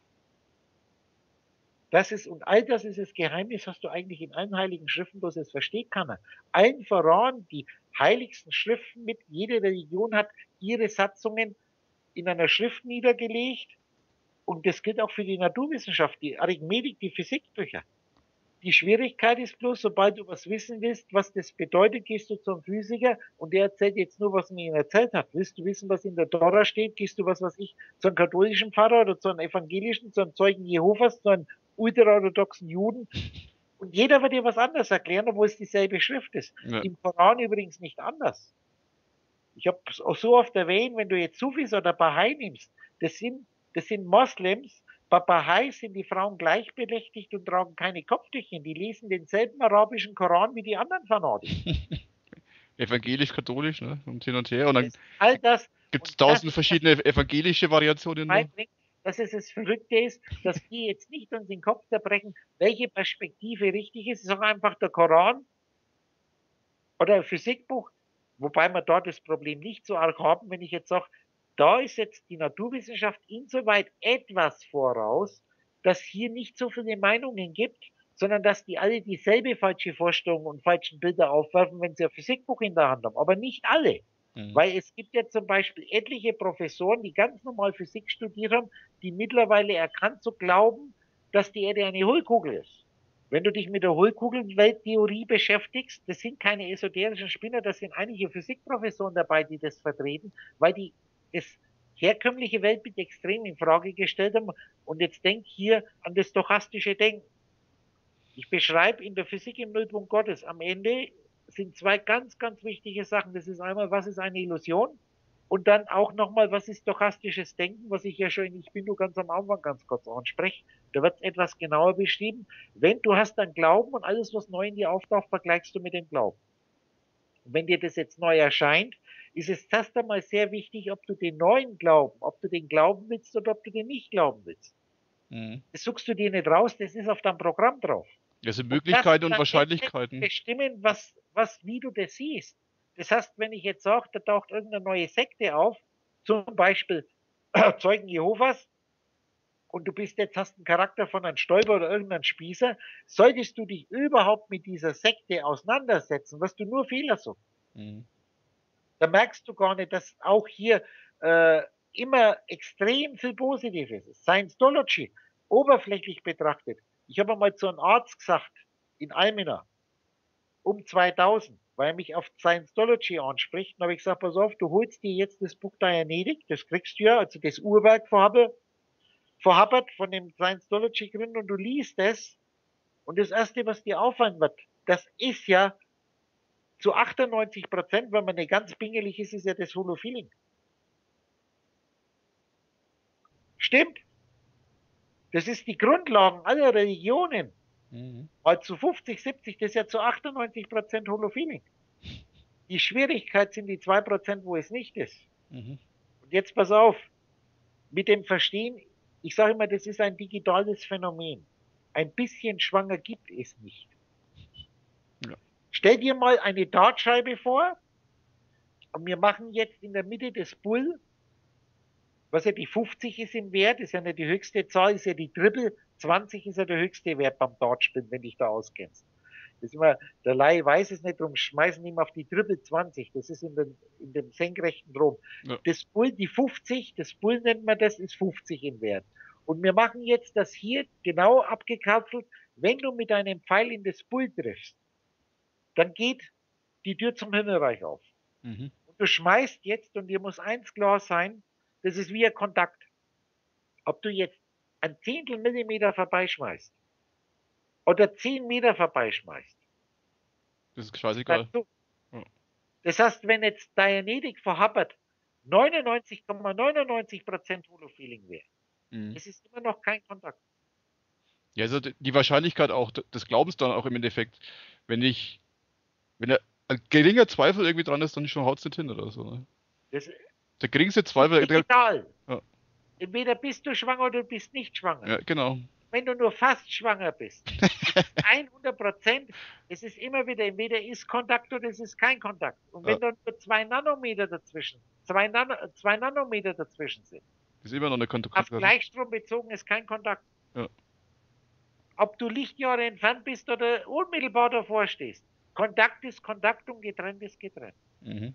Das ist, und all das ist das Geheimnis, was du eigentlich in allen heiligen Schriften, bloß es versteht keiner. Allen voran, die heiligsten Schriften mit, jede Religion hat ihre Satzungen in einer Schrift niedergelegt. Und das gilt auch für die Naturwissenschaft, die Arithmetik, die Physikbücher. Die Schwierigkeit ist bloß, sobald du was wissen willst, was das bedeutet, gehst du zum Physiker und der erzählt jetzt nur, was man ihm erzählt hat. Willst du wissen, was in der Tora steht, gehst du, was weiß ich, zu einem katholischen Pfarrer oder zu einem evangelischen, zu einem Zeugen Jehovas, zu einem ultraorthodoxen Juden. Und jeder wird dir was anderes erklären, obwohl es dieselbe Schrift ist. Ja. Im Koran übrigens nicht anders. Ich habe es auch so oft erwähnt, wenn du jetzt Sufis oder Bahai nimmst, das sind, das sind Moslems. Bei Bahai sind die Frauen gleichberechtigt und tragen keine Kopftücher. Die lesen denselben arabischen Koran wie die anderen Fanatiker. Evangelisch, katholisch, ne? Und hin und her. Und dann Das, all das. gibt es und tausend das, verschiedene evangelische Variationen. noch. beibringt, dass es das Verrückte ist, dass die jetzt nicht uns den Kopf zerbrechen, welche Perspektive richtig ist. Ich sage einfach der Koran oder ein Physikbuch, wobei wir dort das Problem nicht so arg haben, wenn ich jetzt sage, da ist jetzt die Naturwissenschaft insoweit etwas voraus, dass hier nicht so viele Meinungen gibt, sondern dass die alle dieselbe falsche Vorstellung und falschen Bilder aufwerfen, wenn sie ein Physikbuch in der Hand haben. Aber nicht alle. Mhm. Weil es gibt ja zum Beispiel etliche Professoren, die ganz normal Physik studiert haben, die mittlerweile erkannt zu glauben, dass die Erde eine Hohlkugel ist. Wenn du dich mit der Hohlkugelwelttheorie beschäftigst, das sind keine esoterischen Spinner, das sind einige Physikprofessoren dabei, die das vertreten, weil die das herkömmliche Weltbild extrem in Frage gestellt haben. Und jetzt denk hier an das stochastische Denken. Ich beschreibe in der Physik im Nullpunkt Gottes am Ende sind zwei ganz, ganz wichtige Sachen. Das ist einmal, was ist eine Illusion? Und dann auch nochmal, was ist stochastisches Denken, was ich ja schon in Ich bin nur ganz am Anfang ganz kurz anspreche. Da wird es etwas genauer beschrieben. Wenn du hast dann Glauben und alles, was neu in dir auftaucht, vergleichst du mit dem Glauben. Und wenn dir das jetzt neu erscheint, ist es erst einmal sehr wichtig, ob du den neuen Glauben, ob du den glauben willst oder ob du den nicht glauben willst. Mhm. Das suchst du dir nicht raus, das ist auf deinem Programm drauf. Das sind Und Möglichkeiten das und Wahrscheinlichkeiten. bestimmen, was, was, wie du das siehst. Das heißt, wenn ich jetzt sage, da taucht irgendeine neue Sekte auf, zum Beispiel Zeugen Jehovas, und du bist jetzt, hast einen Charakter von einem Stäuber oder irgendeinem Spießer, solltest du dich überhaupt mit dieser Sekte auseinandersetzen, wirst du nur Fehler suchen. Mhm. Da merkst du gar nicht, dass auch hier äh, immer extrem viel Positives ist. Scientology, oberflächlich betrachtet. Ich habe einmal zu einem Arzt gesagt, in Almina, um zweitausend, weil er mich auf Scientology anspricht, und habe ich gesagt, pass auf, du holst dir jetzt das Buch Dianetik, das kriegst du ja, also das Urwerk von Hubbard, von dem Scientology-Gründer, und du liest es, und das Erste, was dir auffallen wird, das ist ja zu achtundneunzig Prozent, wenn man nicht ganz pingelig ist, ist ja das Holofeeling. Stimmt. Das ist die Grundlagen aller Religionen. Mhm. Mal zu fünfzig, siebzig, das ist ja zu achtundneunzig Prozent Holofeeling. Die Schwierigkeit sind die zwei Prozent, wo es nicht ist. Mhm. Und jetzt pass auf, mit dem Verstehen, ich sage immer, das ist ein digitales Phänomen. Ein bisschen schwanger gibt es nicht. Ja. Stell dir mal eine Dartscheibe vor und wir machen jetzt in der Mitte das Bull, was ja die fünfzig ist im Wert, ist ja nicht die höchste Zahl, ist ja die Triple, zwanzig ist ja der höchste Wert beim Dartspielen, wenn dich da auskennst. Das ist immer, der Laie weiß es nicht, darum schmeißen ihm auf die Triple zwanzig, das ist in, den, in dem senkrechten Drum. Ja. Das Bull, die fünfzig, das Bull nennt man das, ist fünfzig im Wert. Und wir machen jetzt das hier genau abgekapselt, wenn du mit einem Pfeil in das Bull triffst, dann geht die Tür zum Himmelreich auf. Mhm. Und du schmeißt jetzt, und dir muss eins klar sein, das ist wie ein Kontakt. Ob du jetzt ein Zehntel Millimeter vorbeischmeißt oder zehn Meter vorbeischmeißt. Das ist scheißegal. dazu. Ja. Das heißt, wenn jetzt Dianetik von Hubbard neunundneunzig Komma neunundneunzig Prozent Holofeeling wäre, Mhm. es ist immer noch kein Kontakt. Ja, also d- die Wahrscheinlichkeit auch d- des Glaubens dann auch im Endeffekt, wenn ich, wenn da ein geringer Zweifel irgendwie dran ist, dann schon haut's nicht hin oder so. Ne? Das ist Der geringste Zweifel, der, egal. ja. Entweder bist du schwanger oder du bist nicht schwanger. Ja, genau. wenn du nur fast schwanger bist. hundert Prozent, es ist immer wieder, entweder ist Kontakt oder es ist kein Kontakt. Und wenn Ja. da nur zwei Nanometer dazwischen, zwei, Nano, zwei Nanometer dazwischen sind, Ist immer noch eine Kontakt. auf Gleichstrom bezogen ist kein Kontakt. Ja. Ob du Lichtjahre entfernt bist oder unmittelbar davor stehst. Kontakt ist Kontakt und getrennt ist getrennt. Mhm.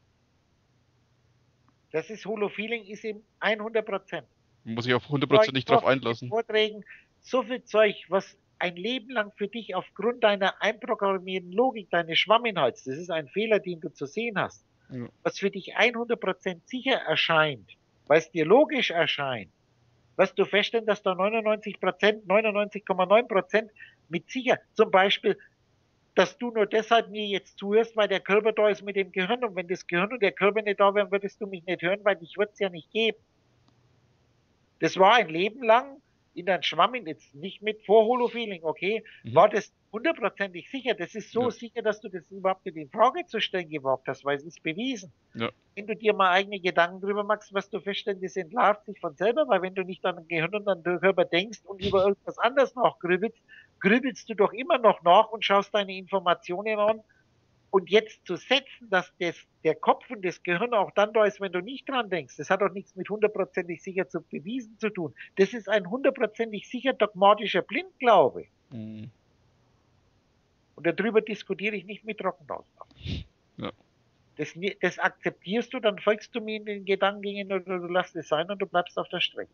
Das ist Holofeeling, ist eben hundert Prozent. Man muss sich auf hundert Prozent nicht drauf einlassen. Vorträgen, so viel Zeug, was ein Leben lang für dich aufgrund deiner einprogrammierten Logik, deines Schwamminhalts, das ist ein Fehler, den du zu sehen hast, Ja. was für dich hundert Prozent sicher erscheint, weil es dir logisch erscheint, wirst du feststellen, dass da neunundneunzig Prozent, neunundneunzig Komma neun Prozent mit sicher, zum Beispiel, dass du nur deshalb mir jetzt zuhörst, weil der Körper da ist mit dem Gehirn, und wenn das Gehirn und der Körper nicht da wären, würdest du mich nicht hören, weil ich würde es ja nicht geben. Das war ein Leben lang in deinem Schwammen, jetzt nicht mit Vorholofeeling, okay, Mhm. war das hundertprozentig sicher. Das ist so Ja. sicher, dass du das überhaupt nicht in Frage zu stellen gewagt hast, weil es ist bewiesen. Ja. Wenn du dir mal eigene Gedanken drüber machst, wirst du feststellen, das entlarvt sich von selber, weil wenn du nicht an den Gehirn und an den Körper denkst und über irgendwas anderes nachgrübelst, grübelst du doch immer noch nach und schaust deine Informationen an. Und jetzt zu setzen, dass das, der Kopf und das Gehirn auch dann da ist, wenn du nicht dran denkst, das hat doch nichts mit hundertprozentig sicher zu bewiesen zu tun. Das ist ein hundertprozentig sicher dogmatischer Blindglaube. Mhm. Und darüber diskutiere ich nicht mit Trockenausdauer. Ja. Das, das akzeptierst du, dann folgst du mir in den Gedankengängen oder du lässt es sein und du bleibst auf der Strecke.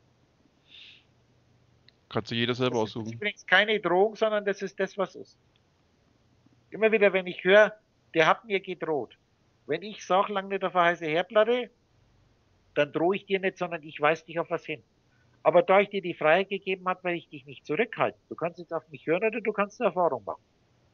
Kannst du jeder selber Das ist aussuchen. übrigens keine Drohung, sondern das ist das, was ist. Immer wieder, wenn ich höre, der hat mir gedroht. Wenn ich sage, lang nicht auf eine heiße Herdplatte, dann drohe ich dir nicht, sondern ich weise dich auf was hin. Aber da ich dir die Freiheit gegeben habe, weil ich dich nicht zurückhalte, du kannst jetzt auf mich hören oder du kannst eine Erfahrung machen.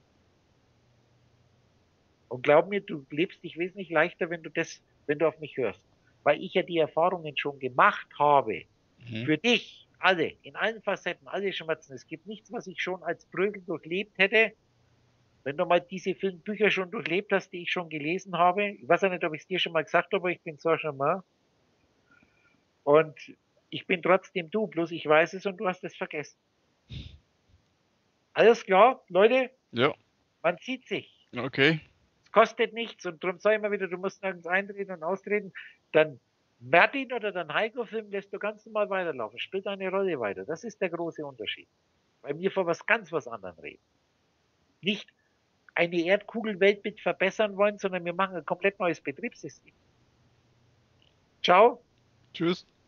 Und glaub mir, du lebst dich wesentlich leichter, wenn du das, wenn du auf mich hörst. Weil ich ja die Erfahrungen schon gemacht habe. Mhm. Für dich, alle, in allen Facetten, alle Schmerzen. Es gibt nichts, was ich schon als Prügel durchlebt hätte. Wenn du mal diese Filmbücher schon durchlebt hast, die ich schon gelesen habe, ich weiß ja nicht, ob ich es dir schon mal gesagt habe, aber ich bin so schon mal. Und ich bin trotzdem du, bloß ich weiß es und du hast es vergessen. Alles klar, Leute? Ja. Man sieht sich. Okay. Es kostet nichts und darum sage ich immer wieder, du musst nirgends eintreten und austreten. Dann Martin oder dann Heiko-Film lässt du ganz normal weiterlaufen, spielt eine Rolle weiter. Das ist der große Unterschied. Weil wir vor was ganz was anderem reden. Nicht eine Erdkugelweltbild verbessern wollen, sondern wir machen ein komplett neues Betriebssystem. Ciao. Tschüss.